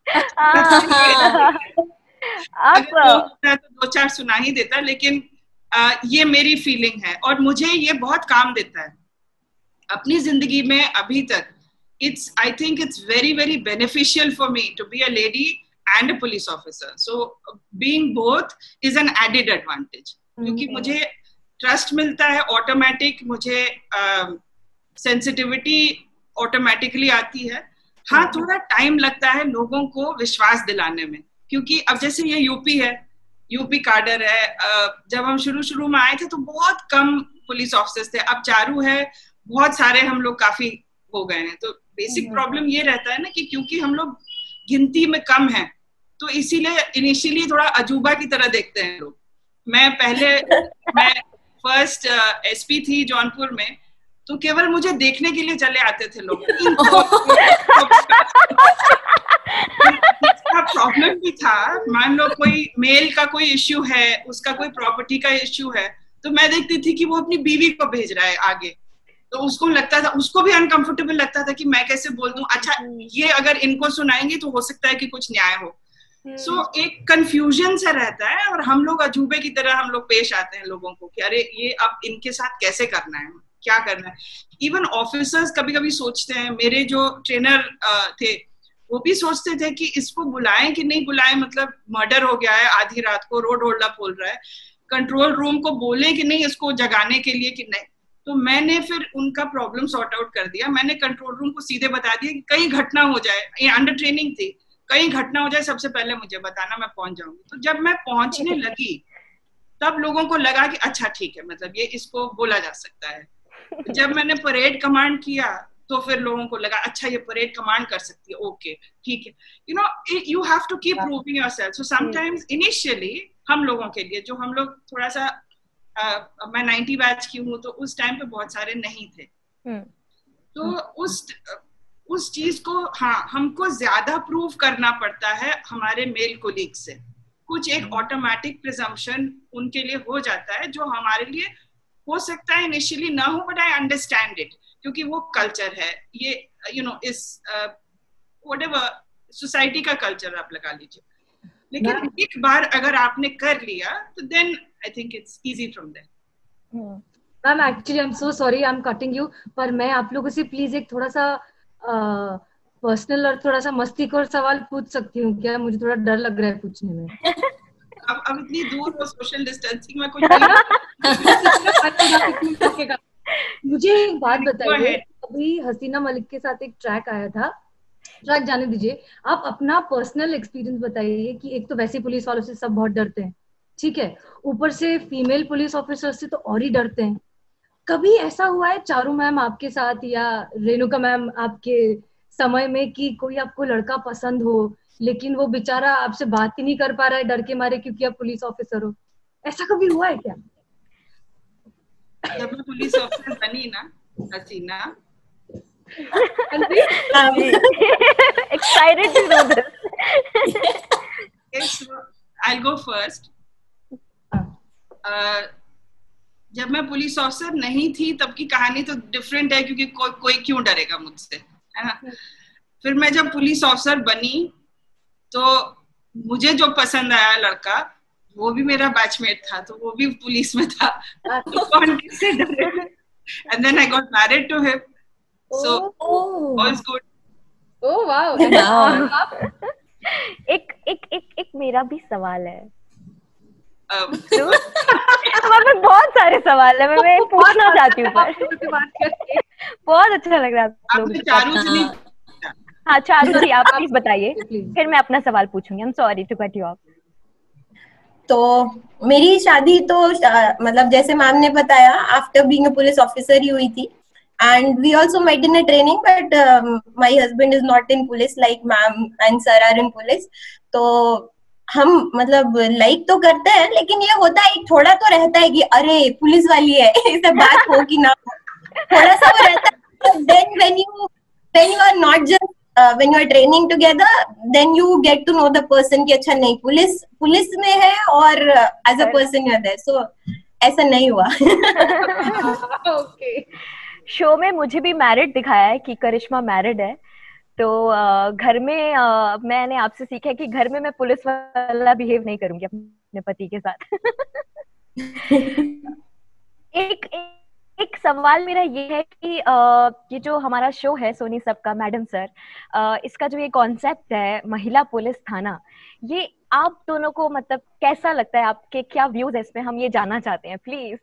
आप तो दो चार सुना ही देता, लेकिन आ, ये मेरी फीलिंग है और मुझे ये बहुत काम देता है अपनी जिंदगी में अभी तक। It's I think it's very very beneficial for me to be a lady and a police officer. So being both is an added advantage, क्योंकि मुझे ट्रस्ट मिलता है ऑटोमेटिक, मुझे सेंसिटिविटी ऑटोमेटिकली आती है। हाँ, थोड़ा टाइम लगता है लोगों को विश्वास दिलाने में, क्योंकि अब जैसे ये यूपी है, यूपी काडर है। जब हम शुरू शुरू में आए थे तो बहुत कम पुलिस ऑफिसर्स थे, अब चारू है, बहुत सारे हम लोग काफी हो गए हैं। तो बेसिक प्रॉब्लम ये रहता है ना कि क्योंकि हम लोग गिनती में कम हैं, तो इसीलिए इनिशियली थोड़ा अजूबा की तरह देखते हैं लोग। मैं पहले मैं फर्स्ट एसपी थी जौनपुर में, तो केवल मुझे देखने के लिए चले आते थे लोग। प्रॉब्लम भी था, मान लो कोई मेल का कोई इश्यू है, उसका कोई प्रॉपर्टी का इश्यू है, तो मैं देखती थी कि वो अपनी बीवी को भेज रहा है आगे, तो उसको लगता था, उसको भी अनकंफर्टेबल लगता था कि मैं कैसे बोल दूं, अच्छा ये अगर इनको सुनाएंगे तो हो सकता है कि कुछ न्याय हो। सो so, एक कंफ्यूजन सा रहता है, और हम लोग अजूबे की तरह हम लोग पेश आते हैं लोगों को कि अरे ये अब इनके साथ कैसे करना है, क्या करना है। इवन ऑफिसर्स कभी कभी सोचते हैं, मेरे जो ट्रेनर थे वो भी सोचते थे कि इसको बुलाएं कि नहीं बुलाएं, मतलब मर्डर हो गया है आधी रात को, रोड होल्ड अप बोल रहा है, कंट्रोल रूम को बोले कि नहीं इसको जगाने के लिए कि नहीं। तो मैंने फिर उनका प्रॉब्लम सॉर्ट आउट कर दिया, मैंने कंट्रोल रूम को सीधे बता दिया कि कहीं घटना हो जाए, ये अंडर ट्रेनिंग थी, कहीं घटना हो जाए सबसे पहले मुझे बताना, मैं पहुंच जाऊंगी। तो जब मैं पहुंचने लगी तब लोगों को लगा कि अच्छा ठीक है, मतलब ये इसको बोला जा सकता है। जब मैंने परेड कमांड किया तो फिर लोगों को लगा अच्छा ये परेड कमांड कर सकती है, ओके ठीक है। You know you have to keep proving yourself. So sometimes initially हम लोगों के लिए, जो हम लोग थोड़ा सा uh, मैं नाइंटी बैच की हूँ, तो उस टाइम पे बहुत सारे नहीं थे, तो उस उस चीज को हाँ हमको ज्यादा प्रूव करना पड़ता है हमारे मेल कोलीग से। कुछ एक ऑटोमेटिक प्रिजम्पशन उनके लिए हो जाता है, जो हमारे लिए हो सकता है इनिशियली ना हो, बट आई अंडरस्टैंड इट, क्योंकि वो कल्चर है, ये यू नो इस व्हाटएवर सोसाइटी का कल्चर आप लगा लीजिए। लेकिन एक बार अगर आपने कर लिया तो then I think it's easy from there. Ma'am actually I am so sorry, I am cutting you, पर मैं आप लोगों से प्लीज एक थोड़ा सा पर्सनल uh, और थोड़ा सा मस्तीखोर सवाल पूछ सकती हूँ क्या? मुझे थोड़ा डर लग रहा है पूछने में। अब अब इतनी दूर हो, सोशल डिस्टेंसिंग में कुछ मुझे एक बात बताइए, अभी हसीना मलिक के साथ एक ट्रैक आया था, ट्रैक जाने दीजिए, आप अपना पर्सनल एक्सपीरियंस बताइए कि एक तो वैसे पुलिस वालों से सब बहुत डरते हैं, ठीक है, ऊपर से फीमेल पुलिस ऑफिसर से तो और ही डरते हैं। कभी ऐसा हुआ है चारू मैम आपके साथ या रेणुका मैम आपके समय में कि कोई आपको लड़का पसंद हो लेकिन वो बेचारा आपसे बात ही नहीं कर पा रहा है डर के मारे क्योंकि आप पुलिस ऑफिसर हो? ऐसा कभी हुआ है क्या? जब मैं पुलिस ऑफिसर बनी ना हसीना, excited to know this. so I'll go first. uh, जब मैं पुलिस ऑफिसर नहीं थी तब की कहानी तो डिफरेंट है, क्योंकि कोई कोई क्यों डरेगा मुझसे, है ना। फिर मैं जब पुलिस ऑफिसर बनी तो मुझे जो पसंद आया लड़का वो भी मेरा बैचमेट था, तो वो भी पुलिस में था, तो कौन किससे डरे। And then I got married to him, so all is good. Oh wow. एक एक एक एक मेरा भी सवाल है। um, हमारे बहुत सारे सवाल है, मैं मैं पूछना चाहती हूँ पर बहुत अच्छा लग रहा है लोग। चारू से नहीं। हाँ चारू जी आप प्लीज बताइए, फिर मैं अपना सवाल पूछूंगी। I am sorry to cut you off. तो मेरी शादी तो मतलब जैसे मैम ने बताया after being a police officer ही हुई थी, and we also met in a training, but um, my husband is not in police like ma'am and sir are in police. तो हम मतलब लाइक तो करते हैं, लेकिन ये होता है थोड़ा तो रहता है कि अरे पुलिस वाली है, इससे बात हो कि ना हो, थोड़ा सा वो रहता है। then when you when you are not just uh, when you are training together, then you get to know the person कि अच्छा नहीं पुलिस पुलिस में है और as a person you are there, so ऐसा नहीं हुआ। ओके। शो में मुझे भी मैरिड दिखाया है कि करिश्मा मैरिड है, तो घर में आ, मैंने आपसे सीखा है कि घर में मैं पुलिस वाला बिहेव नहीं करूंगी अपने पति के साथ। एक, एक एक सवाल मेरा ये है कि आ, ये जो हमारा शो है सोनी सब का मैडम सर, आ, इसका जो ये कॉन्सेप्ट है महिला पुलिस थाना, ये आप दोनों को मतलब कैसा लगता है, आपके क्या व्यूज है इसमें, हम ये जानना चाहते हैं प्लीज।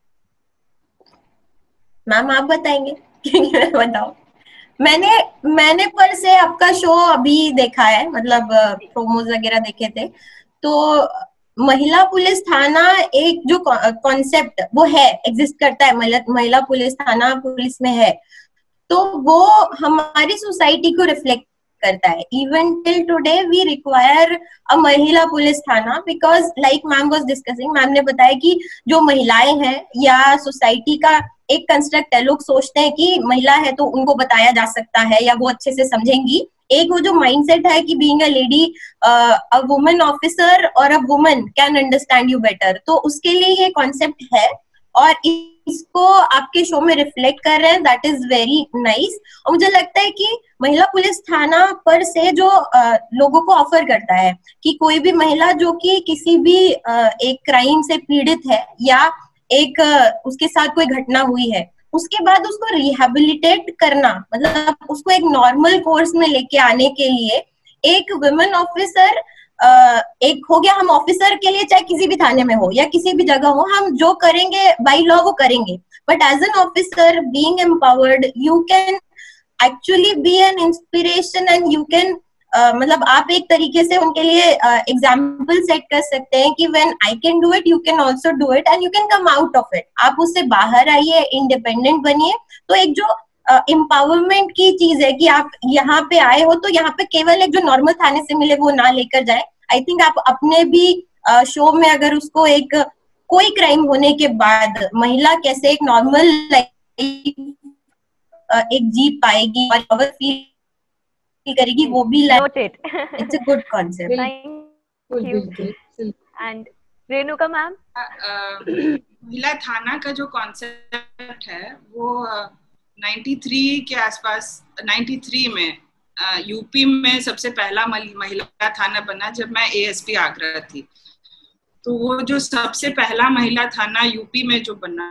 मैम आप बताएंगे? बताओ। मैंने मैंने पर से आपका शो अभी देखा है, मतलब प्रोमोज वगैरह देखे थे, तो महिला पुलिस थाना एक जो कॉन्सेप्ट वो है, एग्जिस्ट करता है, महिला महिला पुलिस थाना पुलिस में है, तो वो हमारी सोसाइटी को रिफ्लेक्ट करता है। Even till today we require a महिला पुलिस थाना, because like ma'am was discussing, ma'am ने बताया कि जो महिलाएं हैं या सोसाइटी का एक कंस्ट्रक्ट है, लोग सोचते हैं कि महिला है तो उनको बताया जा सकता है या वो अच्छे से समझेंगी। एक वो जो माइंडसेट है कि being a lady, a woman officer और a woman can understand you better, तो उसके लिए ये कॉन्सेप्ट है और इसको आपके शो में रिफ्लेक्ट कर रहे हैं, दैट इज वेरी नाइस। और मुझे लगता है कि महिला पुलिस थाना पर से जो uh, लोगों को ऑफर करता है कि कोई भी महिला जो कि किसी भी uh, एक क्राइम से पीड़ित है या एक uh, उसके साथ कोई घटना हुई है, उसके बाद उसको रिहेबिलिटेट करना, मतलब उसको एक नॉर्मल कोर्स में लेके आने के लिए एक वुमेन ऑफिसर, Uh, एक हो गया हम ऑफिसर के लिए, चाहे किसी भी थाने में हो या किसी भी जगह हो, हम जो करेंगे बाई लॉ वो करेंगे, but as an officer being empowered you can actually be an inspiration and you can मतलब आप एक तरीके से उनके लिए एग्जाम्पल uh, सेट कर सकते हैं कि when I can do it you can also do it and you can come out of it. आप उससे बाहर आइए, इंडिपेंडेंट बनिए। तो एक जो एम्पावरमेंट uh, की चीज है कि आप यहाँ पे आए हो तो यहाँ पे केवल एक जो नॉर्मल थाने से मिले वो ना लेकर जाए। आई थिंक आप अपने भी शो uh, में अगर उसको एक कोई क्राइम होने के बाद महिला कैसे एक नॉर्मल लाइफ uh, एक जी पाएगी और फील करेगी, वो भी it's a good concept. And Renuka ma'am, महिला थाना का जो कॉन्सेप्ट है वो तिरानवे के आसपास, तिरानवे में यूपी में सबसे पहला महिला थाना बना जब मैं एएसपी आगरा थी। तो वो जो सबसे पहला महिला थाना यूपी में जो बना,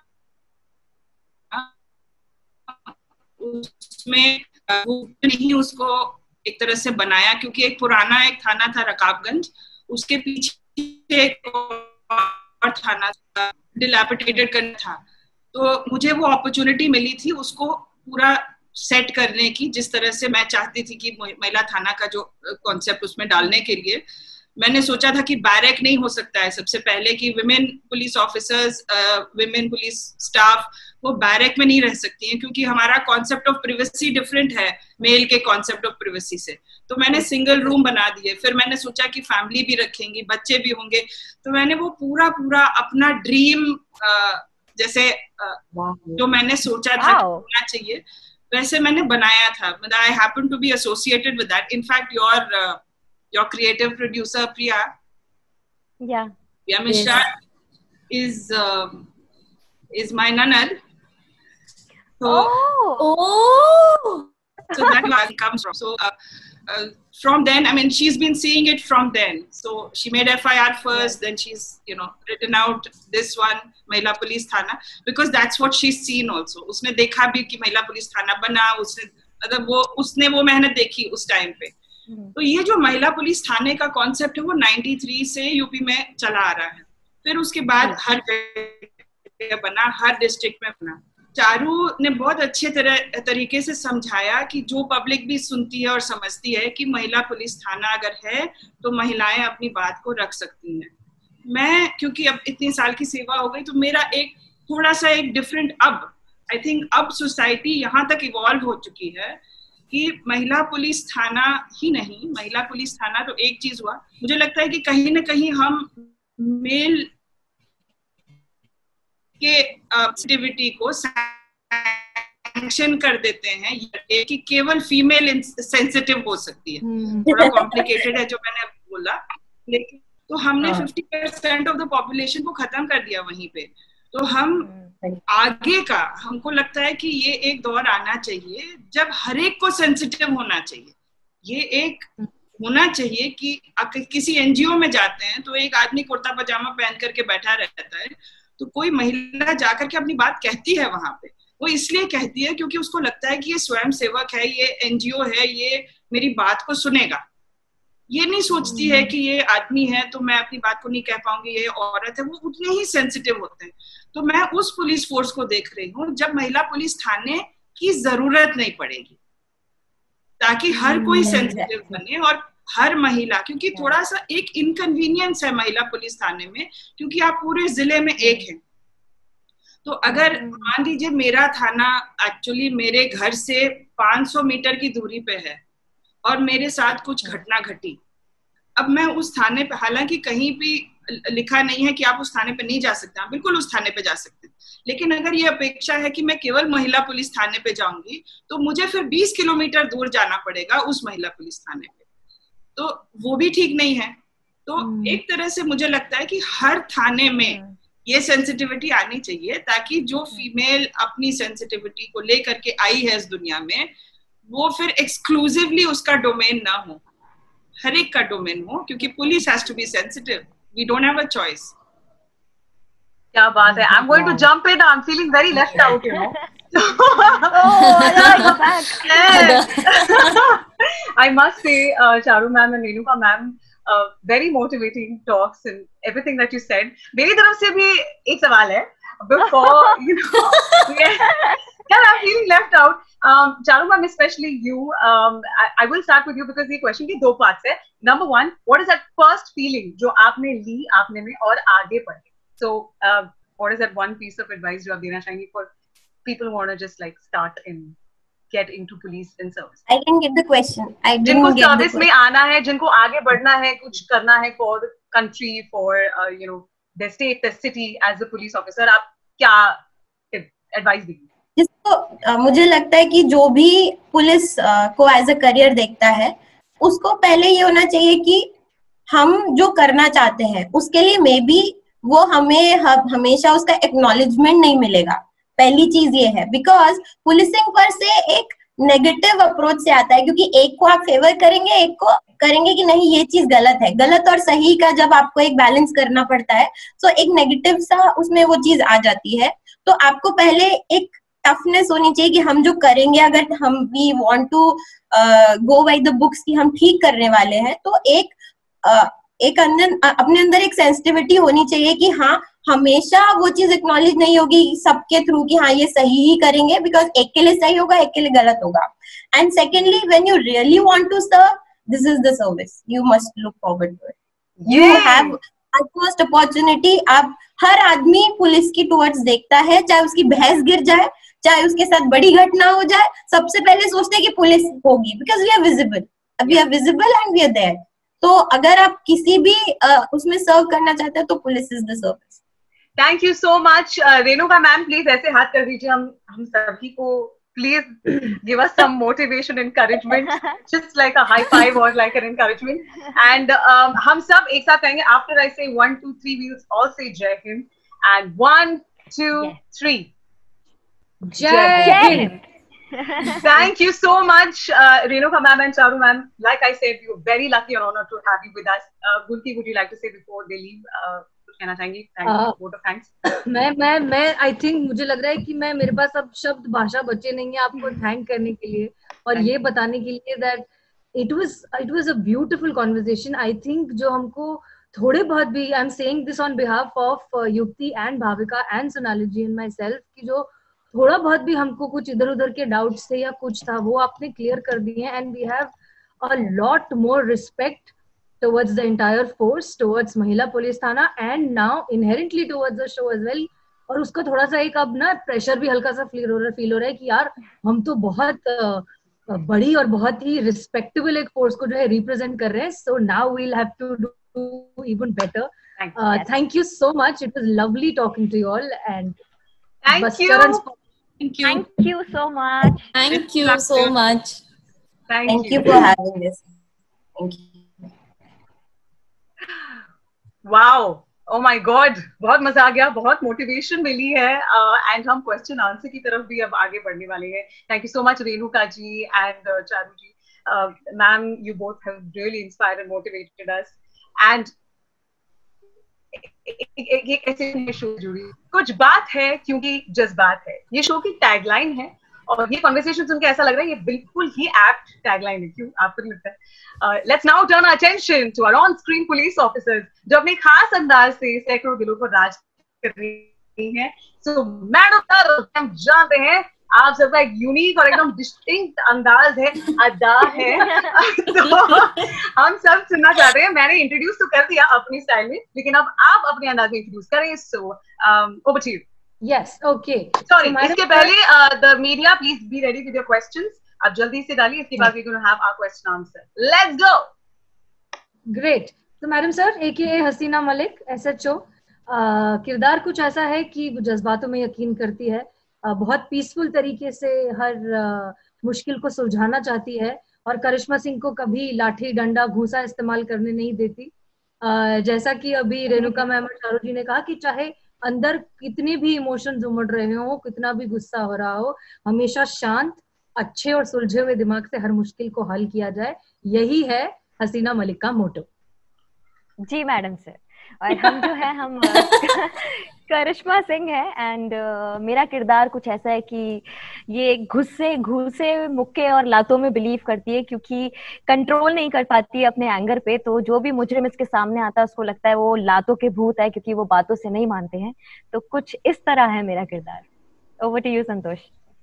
उसमें नहीं उसको एक तरह से बनाया, क्योंकि एक पुराना एक थाना था रकाबगंज, उसके पीछे एक और थाना डिलैपिडेटेड करना था। तो मुझे वो अपॉर्चुनिटी मिली थी उसको पूरा सेट करने की, जिस तरह से मैं चाहती थी कि महिला थाना का जो कॉन्सेप्ट उसमें डालने के लिए। मैंने सोचा था कि बैरक नहीं हो सकता है सबसे पहले, कि women police officers, women police staff वो बैरक में नहीं रह सकती हैं, क्योंकि हमारा कॉन्सेप्ट ऑफ प्रिवेसी डिफरेंट है मेल के कॉन्सेप्ट ऑफ प्रिवेसी से। तो मैंने सिंगल रूम बना दिए। फिर मैंने सोचा कि फैमिली भी रखेंगी, बच्चे भी होंगे, तो मैंने वो पूरा पूरा अपना ड्रीम uh, जैसे uh, जो मैंने सोचा था कि होना चाहिए वैसे मैंने बनाया था। I happen to be associated with that. In fact your your creative producer Priya, yeah Priya Mishra, yes. is uh, is my nanad. So oh, oh. so that one comes from. So uh, uh, from then, I mean, she's been seeing it from then. So she made F I R first, yeah. Then she's you know written out this one, Mahila Police Thana, because that's what she's seen also. उसने देखा भी कि महिला police थाना बना, उसने मतलब वो उसने वो मेहनत देखी उस टाइम पे। तो ये जो महिला पुलिस थाने का कॉन्सेप्ट है वो तिरानवे से यूपी में चला आ रहा है। फिर उसके बाद हर जगह बना, हर डिस्ट्रिक्ट में बना। चारू ने बहुत अच्छे तरह तरीके से समझाया कि जो पब्लिक भी सुनती है और समझती है कि महिला पुलिस थाना अगर है तो महिलाएं अपनी बात को रख सकती हैं। मैं क्योंकि अब इतनी साल की सेवा हो गई तो मेरा एक थोड़ा सा एक डिफरेंट, अब आई थिंक अब सोसाइटी यहाँ तक इवॉल्व हो चुकी है कि महिला पुलिस थाना ही नहीं, महिला पुलिस थाना तो एक चीज हुआ, मुझे लगता है कि कहीं ना कहीं हम मेल के एक्टिविटी को सैंक्शन कर देते हैं कि केवल फीमेल सेंसिटिव हो सकती है। थोड़ा कॉम्प्लिकेटेड है जो मैंने बोला, लेकिन तो हमने fifty percent of the population को खत्म कर दिया वहीं पे। तो हम आगे का हमको लगता है कि ये एक दौर आना चाहिए जब हर एक को सेंसिटिव होना चाहिए। ये एक होना चाहिए कि किसी एनजीओ में जाते हैं तो एक आदमी कुर्ता पजामा पहन करके बैठा रहता है, तो कोई महिला जाकर के अपनी बात कहती है वहां पे, वो इसलिए कहती है क्योंकि उसको लगता है कि ये स्वयं सेवक है, ये एनजीओ है, ये मेरी बात को सुनेगा। ये नहीं सोचती है कि ये आदमी है तो मैं अपनी बात को नहीं कह पाऊंगी, ये औरत है। वो उतने ही सेंसिटिव होते हैं। तो मैं उस पुलिस फोर्स को देख रही हूँ जब महिला पुलिस थाने की जरूरत नहीं पड़ेगी, ताकि हर कोई सेंसिटिव बने और हर महिला, क्योंकि थोड़ा सा एक इनकन्वीनियंस है महिला पुलिस थाने में, क्योंकि आप पूरे जिले में एक हैं। तो अगर मान लीजिए मेरा थाना एक्चुअली मेरे घर से पाँच सौ मीटर की दूरी पे है और मेरे साथ कुछ घटना घटी, अब मैं उस थाने पे, हालांकि कहीं भी लिखा नहीं है कि आप उस थाने पे नहीं जा सकते, आप बिल्कुल उस थाने पे जा सकते हैं, लेकिन अगर ये अपेक्षा है कि मैं केवल महिला पुलिस थाने पे जाऊंगी तो मुझे फिर बीस किलोमीटर दूर जाना पड़ेगा उस महिला पुलिस थाने पे, तो वो भी ठीक नहीं है। तो एक तरह से मुझे लगता है कि हर थाने में ये सेंसिटिविटी आनी चाहिए, ताकि जो फीमेल अपनी सेंसिटिविटी को लेकर के आई है इस दुनिया में, वो फिर एक्सक्लूसिवली उसका डोमेन ना हो, हर एक का डोमेन हो, क्योंकि police has to be sensitive, we don't have a choice. क्या बात है, I am going to jump in, I am feeling very left out, you know. I must say, uh, Charu ma'am and Renuka ma'am, uh, very motivating talks and everything that you said. मेरी तरफ से भी एक सवाल है, before you know, yeah, I'm feeling left out. Um, Charu ma'am, especially you, um, I, I will start with you because ये question की दो parts है. Number one, what is that first feeling जो आपने ली आपने में और आगे बढ़े? So, uh, what is that one piece of advice जो आप देना चाहेंगे for people who want to just like start and get into police and service? I didn't get the question. I didn't जिनको get service the में आना है, जिनको आगे बढ़ना है, कुछ करना है for the country, for uh, you know the state, the city as a police officer, आप क्या advice देंगे? जिसको uh, मुझे लगता है कि जो भी पुलिस uh, को एज अ करियर देखता है, उसको पहले ये होना चाहिए कि हम जो करना चाहते हैं उसके लिए मे बी वो हमें हमेशा उसका एक्नॉलेजमेंट नहीं मिलेगा। पहली चीज ये है, बिकॉज पुलिसिंग पर से एक नेगेटिव अप्रोच से आता है, क्योंकि एक को आप फेवर करेंगे, एक को करेंगे कि नहीं ये चीज गलत है। गलत और सही का जब आपको एक बैलेंस करना पड़ता है तो एक नेगेटिव सा उसमें वो चीज आ जाती है। तो आपको पहले एक टफनेस होनी चाहिए कि हम जो करेंगे, अगर हम we want to go by the books कि हम ठीक करने वाले हैं, तो एक uh, एक अंदर अपने अंदर एक सेंसिटिविटी होनी चाहिए कि हाँ हमेशा वो चीज एक्नॉलेज नहीं होगी सबके थ्रू कि हाँ ये सही ही करेंगे, बिकॉज एक के लिए सही होगा, एक के लिए गलत होगा। And secondly, when you really want to serve, this is the service, you must look forward to it. You have first opportunity. आप हर आदमी पुलिस की टुवर्ड्स देखता है, चाहे उसकी भैंस गिर जाए, चाहे उसके साथ बड़ी घटना हो जाए, सबसे पहले सोचते हैं कि पुलिस होगी, because we are visible, we are visible and we are there. तो अगर आप किसी भी uh, उसमें सर्व करना चाहते हैं तो police is the service. Thank you so much. Renuka ma'am please ऐसे हाथ कर दीजिए, हम हम सभी को please give us some motivation, encouragement, just like a high five or like an encouragement. And um, हम सब एक साथ कहेंगे, after I say one, two, three, we will all say Jai Hind. And one, two, yes. three. Jai Hind. Thank you so much, uh, Renuka ma'am and Charu ma'am. Like I said, we were very lucky and honored to have you with us. Uh, Gulti, would you like to say before they leave? Uh, कहना चाहेंगी? Thank you. Vote of thanks. मैं मैं मैं I think मुझे लग रहा है कि मैं मेरे पास अब शब्द भाषा बचे नहीं है आपको थैंक करने के लिए और ये बताने के लिए that it was it was a beautiful conversation. I think जो हमको थोड़े बहुत भी, I am saying this on behalf of Yukti and Bhavika and Sonali ji and myself, कि जो थोड़ा बहुत भी हमको कुछ इधर उधर के डाउट्स थे या कुछ था वो आपने क्लियर कर दिए and we have a lot more respect towards the entire force, towards महिला पुलिस थाना and now inherently towards the show as well। और उसका थोड़ा सा एक अब ना प्रेशर भी हल्का सा फील हो रहा फील हो रहा है कि यार हम तो बहुत uh, बड़ी और बहुत ही रिस्पेक्टेबल एक फोर्स को जो है रिप्रेजेंट कर रहे हैं। So now we will have to do even better. Thank you so much, it was lovely talking to you all and thank you thank you thank you so much thank you so much thank you for having this. Thank you. Wow, oh my god, बहुत मजा आ गया, बहुत motivation मिली है and uh, हम question answer की तरफ भी अब आगे बढ़ने वाले हैं। Thank you so much Renuka ji and Charu ji, ma'am, you both have really inspired and motivated us. And एक ऐसे शो जुड़ी कुछ बात है क्योंकि जज्बात है, ये शो की टैगलाइन है और ये कॉन्वर्सेशन सुन के ऐसा लग रहा है ये बिल्कुल ही एप्ट टैगलाइन है। क्यों आपको नहीं लगता है? Let's now turn our attention to our on screen police officers जो अपने खास अंदाज से सैकड़ों दिलों पर राज कर रही हैं। सो मैडम, हम जानते हैं आप सबका एक यूनिक और एकदम डिस्टिंक्ट अंदाज है, अदा है। तो हम सब सुनना चाहते हैं। मैंने इंट्रोड्यूस तो कर दिया अपनी स्टाइल में, लेकिन अब आप अपने अंदाज में इंट्रोड्यूस करें। So over to you. Yes, okay. Sorry, so, इसके पहले uh, the media please be ready with your questions. आप जल्दी से डालिए, इसके बाद we're going to have our question answer. Let's go. Great. तो madam sir, A K A Hasina Malik, S H O, किरदार कुछ ऐसा है कि जज्बातों में यकीन करती है, uh, बहुत पीसफुल तरीके से हर uh, मुश्किल को सुलझाना चाहती है और करिश्मा सिंह को कभी लाठी डंडा घूंसा इस्तेमाल करने नहीं देती। uh, जैसा कि अभी रेणुका मैम और चारू जी ने कहा कि चाहे अंदर कितने भी इमोशंस उमड़ रहे हो, कितना भी गुस्सा हो रहा हो, हमेशा शांत, अच्छे और सुलझे हुए दिमाग से हर मुश्किल को हल किया जाए, यही है हसीना मलिक का मोटो। जी मैडम सर, और हम जो है हम करिश्मा सिंह है एंड uh, मेरा किरदार कुछ ऐसा है कि ये गुस्से घूसे मुक्के और लातों में बिलीव करती है क्योंकि कंट्रोल नहीं कर पाती है अपने एंगर पे। तो जो भी मुजरिम इसके सामने आता है उसको लगता है वो लातों के भूत है क्योंकि वो बातों से नहीं मानते हैं। तो कुछ इस तरह है मेरा किरदार। Over to you Santosh.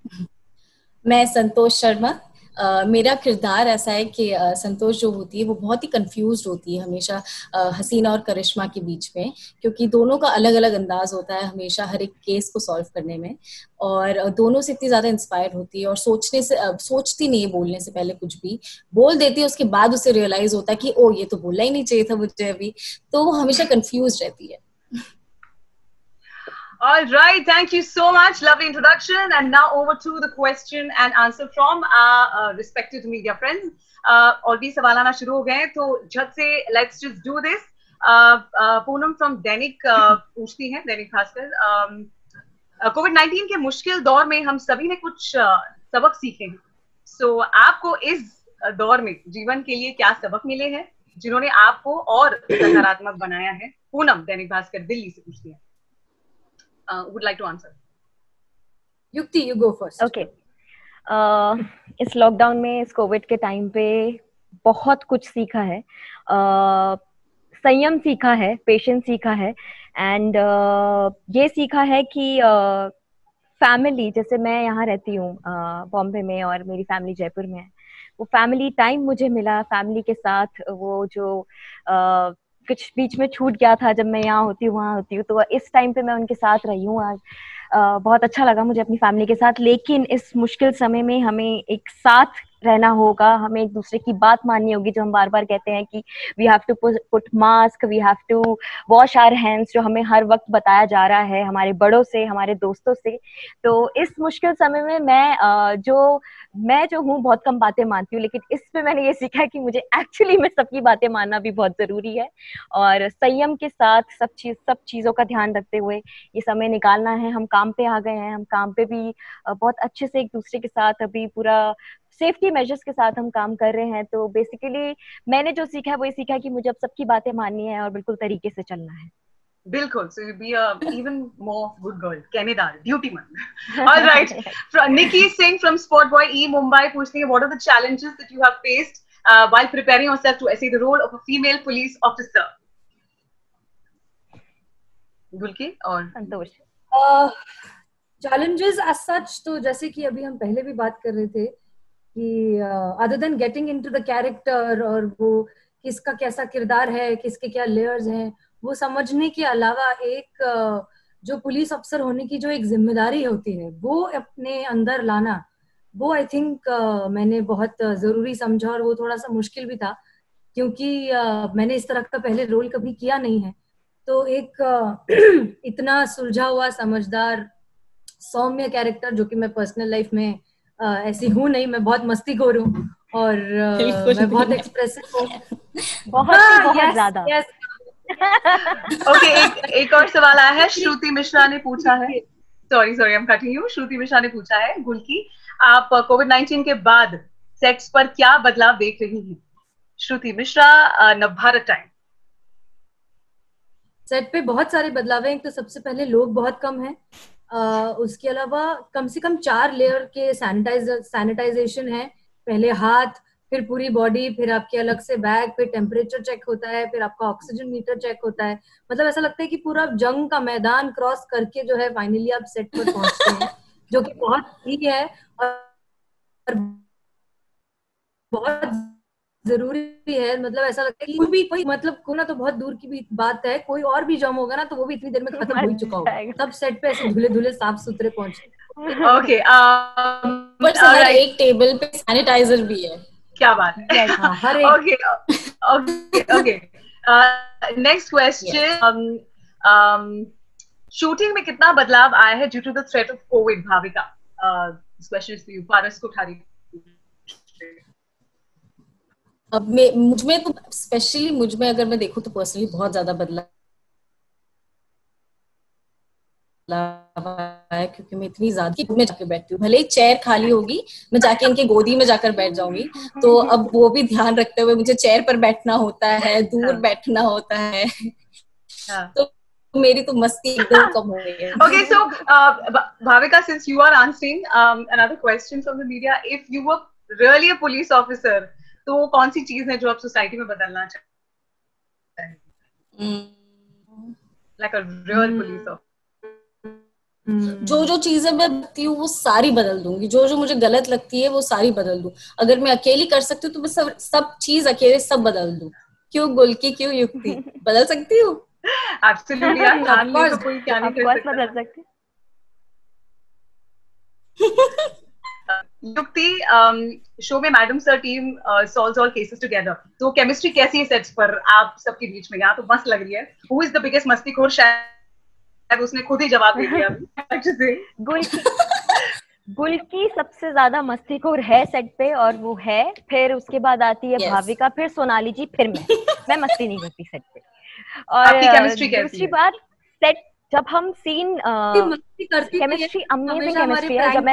मैं संतोष शर्मा। Uh, मेरा किरदार ऐसा है कि uh, संतोष जो होती है वो बहुत ही कंफ्यूज्ड होती है हमेशा uh, हसीना और करिश्मा के बीच में, क्योंकि दोनों का अलग अलग अंदाज होता है हमेशा हर एक केस को सॉल्व करने में, और uh, दोनों से इतनी ज्यादा इंस्पायर होती है और सोचने से uh, सोचती नहीं है, बोलने से पहले कुछ भी बोल देती है, उसके बाद उसे रियलाइज होता है कि ओ ये तो बोलना ही नहीं चाहिए था मुझे अभी, तो वो हमेशा कंफ्यूज रहती है। All right, thank you so much. Lovely introduction. And now over to the question and answer from our uh, respected media friends. Uh, और भी सवाल आना शुरू हो गए हैं, तो झट से let's just do this. Poonam from Dainik पूछती हैं, दैनिक भास्कर, कोविड नाइनटीन के मुश्किल दौर में हम सभी ने कुछ uh, सबक सीखे हैं। सो so, आपको इस दौर में जीवन के लिए क्या सबक मिले हैं जिन्होंने आपको और सकारात्मक बनाया है? पूनम दैनिक भास्कर दिल्ली से पूछती है। Uh, would like to answer. युक्ति, you go first. Okay. uh, इस लॉकडाउन में, इस कोविड के टाइम पे बहुत कुछ सीखा है। uh, संयम सीखा है, पेशेंस सीखा है एंड uh, ये सीखा है कि फैमिली uh, जैसे मैं यहाँ रहती हूँ बॉम्बे uh, में और मेरी फैमिली जयपुर में है, वो फैमिली टाइम मुझे मिला, फैमिली के साथ वो जो uh, कुछ बीच में छूट गया था, जब मैं यहाँ होती हूँ वहाँ होती हूँ, तो इस टाइम पे मैं उनके साथ रही हूँ आज। Uh, बहुत अच्छा लगा मुझे अपनी फैमिली के साथ, लेकिन इस मुश्किल समय में हमें एक साथ रहना होगा, हमें एक दूसरे की बात माननी होगी। जो हम बार बार कहते हैं कि we have to put mask, we have to wash our hands, जो हमें हर वक्त बताया जा रहा है हमारे बड़ों से, हमारे दोस्तों से। तो इस मुश्किल समय में मैं जो मैं जो हूँ बहुत कम बातें मानती हूँ, लेकिन इस पे मैंने ये सीखा है कि मुझे एक्चुअली में सबकी बातें मानना भी बहुत जरूरी है, और संयम के साथ सब चीज सब चीजों का ध्यान रखते हुए ये समय निकालना है। हम काम पे आ गए हैं, हम काम पे भी बहुत अच्छे से एक दूसरे के साथ अभी पूरा सेफ्टी मेजर्स के साथ हम काम कर रहे हैं। तो बेसिकली मैंने जो सीखा है वो ये सीखा है कि मुझे अब सबकी बातें माननी है और बिल्कुल तरीके से चलना है। बिल्कुल, so you be a even more good girl, कहनेदार, duty man. All right, from Nikki Singh from Sport Boy E Mumbai पूछती है, what are the challenges that you have faced uh, while preparing yourself to essay the role of a female police officer? गुलकी और संतोष। Challenges as such तो जैसे कि अभी हम पहले भी बात कर रहे थे कि other than getting into the character और वो किसका कैसा किरदार है, किसके क्या लेयर्स हैं, वो समझने के अलावा एक uh, जो पुलिस अफसर होने की जो एक जिम्मेदारी होती है वो अपने अंदर लाना, वो आई थिंक uh, मैंने बहुत जरूरी समझा, और वो थोड़ा सा मुश्किल भी था क्योंकि uh, मैंने इस तरह का पहले रोल कभी किया नहीं है। तो एक uh, इतना सुलझा हुआ समझदार सौम्य कैरेक्टर, जो कि मैं पर्सनल लाइफ में uh, ऐसी हूँ नहीं, मैं बहुत मस्तीखोर हूँ और uh, मैं बहुत एक्सप्रेसिव हूँ, बहुत ही बहुत ज्यादा। ओके, एक एक और सवाल आया है, श्रुति मिश्रा ने पूछा है, sorry sorry I am cutting you, Shruti Mishra ने पूछा है, गुलकी आप कोविड नाइनटीन के बाद सेट्स पर क्या बदलाव देख रही हैं? श्रुति मिश्रा, नवभारत टाइम। सेट पे बहुत सारे बदलाव हैं। एक तो सबसे पहले लोग बहुत कम हैं, uh, उसके अलावा कम से कम चार लेयर के सैनिटाइजर सैनिटाइजेशन है, पहले हाथ, फिर पूरी बॉडी, फिर आपके अलग से बैग, फिर टेम्परेचर चेक होता है, फिर आपका ऑक्सीजन मीटर चेक होता है। मतलब ऐसा लगता है कि पूरा जंग का मैदान क्रॉस करके जो है फाइनली आप सेट पर पहुंचते हैं, जो कि बहुत ही है और बहुत जरूरी है। मतलब ऐसा लगता है कि कोई भी कोई मतलब कोना तो बहुत दूर की भी बात है, कोई और भी जम होगा ना तो वो भी इतनी देर में खत्म हो ही चुका होगा, तब सेट पे ऐसे धुले धुले साफ सुथरे पहुंचे। ओके, एक टेबल पे सैनिटाइजर भी है, क्या बात है। Okay okay okay, next question, shooting में कितना बदलाव आया है due to the threat of Covid? Bhavika, specially for you, Paras Kothari. अब मैं मुझ में तो स्पेशली मुझ में अगर मैं देखूं तो पर्सनली बहुत ज्यादा बदलाव है, क्योंकि मैं इतनी ज्यादा में जाकर बैठती हूँ, भले ही चेयर खाली होगी मैं जाके इनके गोदी में जाकर बैठ जाऊंगी, तो अब वो भी ध्यान रखते हुए मुझे चेयर पर बैठना होता है, दूर बैठना होता है, तो मेरी तो मस्ती एकदम कम हो गई है। Okay, so uh, Bhavika, since you are answering um, another question from the media, if you were really a police officer, तो कौन सी चीज है जो आप सोसाइटी में बदलना चाहते हैं? Like a real police officer. जो जो चीजें मैं करती हूँ वो सारी बदल दूंगी, जो जो मुझे गलत लगती है वो सारी बदल दूं। अगर मैं अकेली कर सकती हूँ तो मैं सब सब चीज अकेले सब बदल दूं। क्यों गुलकी, क्यों युक्ति, बदल सकती हूँ? Absolutely, यार, जान ले तो कोई क्या नहीं कर सकता। बदल सकते। युक्ति, शो में madam sir team solves all cases together, तो केमिस्ट्री कैसी है सेट्स पर आप सबके बीच में? यहाँ तो मस्त लग रही है। हु इज द बिगेस्ट मस्तीखोर? शायद उसने खुद ही जवाब दे दिया अभी। गुलकी गुलकी सबसे ज्यादा मस्तीखोर है सेट पे, और वो है, फिर उसके बाद आती है yes. भाविका, फिर सोनाली जी, फिर मैं मैं मस्ती नहीं करती सेट पे। और दूसरी बात, सेट जब हम सीन केमिस्ट्री, अमेजिंग केमिस्ट्री है। जब मैं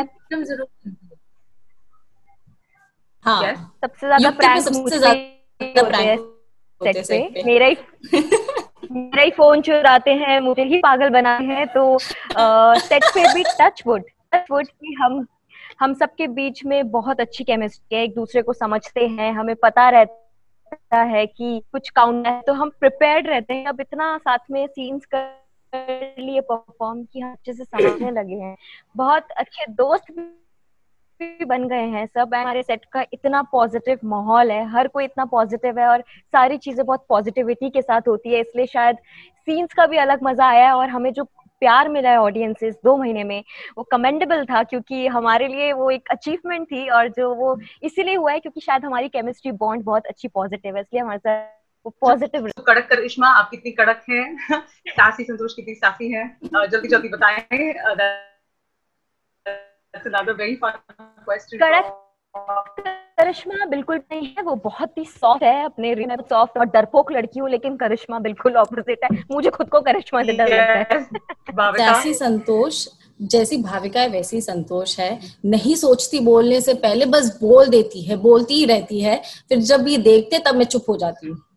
हाँ सबसे ज्यादा प्रैंक मुझसे होते हैं सेट पे, मेरा ही मेरा ही फोन चुराते हैं, मुझे ही पागल बनाते हैं। तो सेट पे भी टच वुड टच वुड की हम हम सबके बीच में बहुत अच्छी केमिस्ट्री है, एक दूसरे को समझते हैं, हमें पता रहता है कि कुछ काउंट है तो हम प्रिपेयर्ड रहते हैं। अब इतना साथ में सीन्स कर लिए परफॉर्म की, हम अच्छे से समझने लगे हैं, बहुत अच्छे दोस्त भी बन गए हैं सब, हमारे सेट का इतना पॉजिटिव माहौल है, हर कोई इतना पॉजिटिव है और सारी चीजें बहुत पॉजिटिविटी के साथ होती है, इसलिए शायद सीन्स का भी अलग मजा आया है। और हमें जो प्यार मिला है ऑडियंसेस दो महीने में वो कमेंडेबल था, क्योंकि हमारे लिए वो एक अचीवमेंट थी, और जो वो इसीलिए हुआ है क्योंकि शायद हमारी केमिस्ट्री बॉन्ड बहुत अच्छी पॉजिटिव है, इसलिए हमारे साथ वो पॉजिटिव। कड़क करिश्मा, आप कितनी कड़क हैं, सासी संतोष कितनी सासी हैं, जल्दी जल्दी बताएं। कड़क करिश्मा बिल्कुल नहीं है, वो बहुत ही सॉफ्ट है, अपने मैं सॉफ्ट और डरपोक लड़की हूँ, लेकिन करिश्मा बिल्कुल ऑपोजिट है, मुझे खुद को करिश्मा से डर लगता है। जैसी संतोष, जैसी भाविका है वैसी संतोष है, नहीं सोचती बोलने से पहले, बस बोल देती है, बोलती ही रहती है, फिर जब ये देखते तब मैं चुप हो जाती हूँ।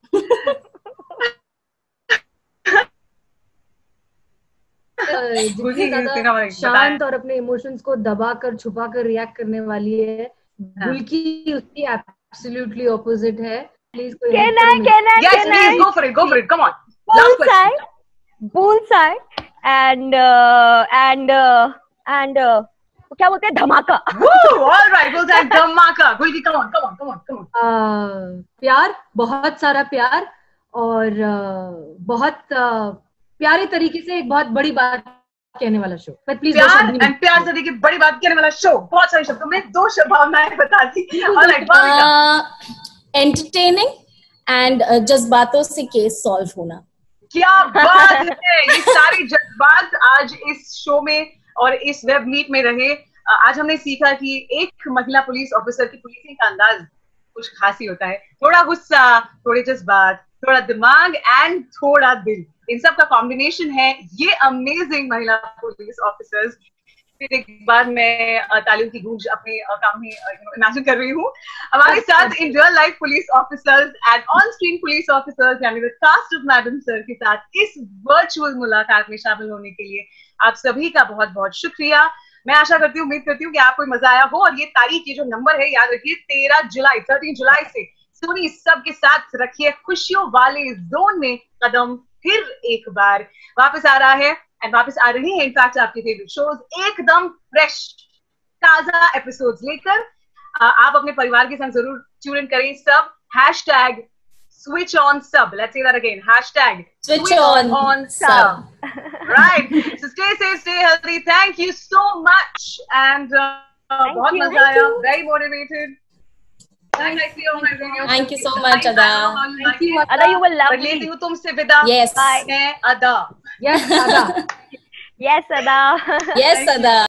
जितनी ज्यादा शांत और अपने इमोशंस को दबा कर छुपा कर रिएक्ट करने वाली है, बुल्की उसकी एब्सोल्युटली ऑपोजिट है। प्लीज कोई can I, can I, yes, can please I? go for it, go for it, come on. Last question. Bullseye and uh, and uh, and uh, क्या बोलते हैं, धमाका। Woo, all right, bullseye, धमाका। बुल्की, come on, come on, come on, come on. uh, प्यार, बहुत सारा प्यार, और uh, बहुत uh, प्यारे तरीके से एक बहुत बड़ी बात कहने वाला शो। प्लीज प्यार एंड प्यार से देखिए बड़ी बात कहने वाला शो, बहुत सारे शब्दों में दो भावनाएं बता दी। एंटरटेनिंग एंड जज्बातों से केस सॉल्व होना। क्या बात है, ये सारे जज्बात आज इस शो में और इस वेब मीट में रहे। आज हमने सीखा कि एक महिला पुलिस ऑफिसर की पुलिसिंग का अंदाज कुछ खास ही होता है, थोड़ा गुस्सा, थोड़े जज्बात, थोड़ा दिमाग एंड थोड़ा दिल, इन सब का कॉम्बिनेशन है ये अमेजिंग महिला पुलिस ऑफिसर्स। फिर एक बार मैं तालियों की गूंज अपने काम में इमेजिन कर रही हूँ। हमारे साथ in real life police officers and on screen police officers यानी the cast of madam sir के साथ इस वर्चुअल मुलाकात में शामिल होने के लिए आप सभी का बहुत बहुत शुक्रिया। मैं आशा करती हूँ, उम्मीद करती हूँ कि आपको मजा आया हो। और ये तारीख, ये जो नंबर है याद रखिए, तेरह जुलाई तेरह जुलाई से सोनी सब के साथ रखिए खुशियों वाले जोन में कदम फिर एक बार वापस आ रहा है एंड वापस आ रही है इनफैक्ट आपके फेवरेट शोज एकदम फ्रेश ताजा एपिसोड्स लेकर। आप अपने परिवार के साथ जरूर ट्यून इन करें। सब hashtag switch on sub, let's say that again, hashtag switch, switch on, on sub, sub. Right, so stay safe, stay healthy, thank you so much and uh, बहुत मजा आया, very motivated. Thank you, thank you so much Ada. Thank you Ada, you will love me. लेती हूँ तुमसे विदा। Yes, मैं Ada। Yes Ada। Yes Ada। Yes Ada।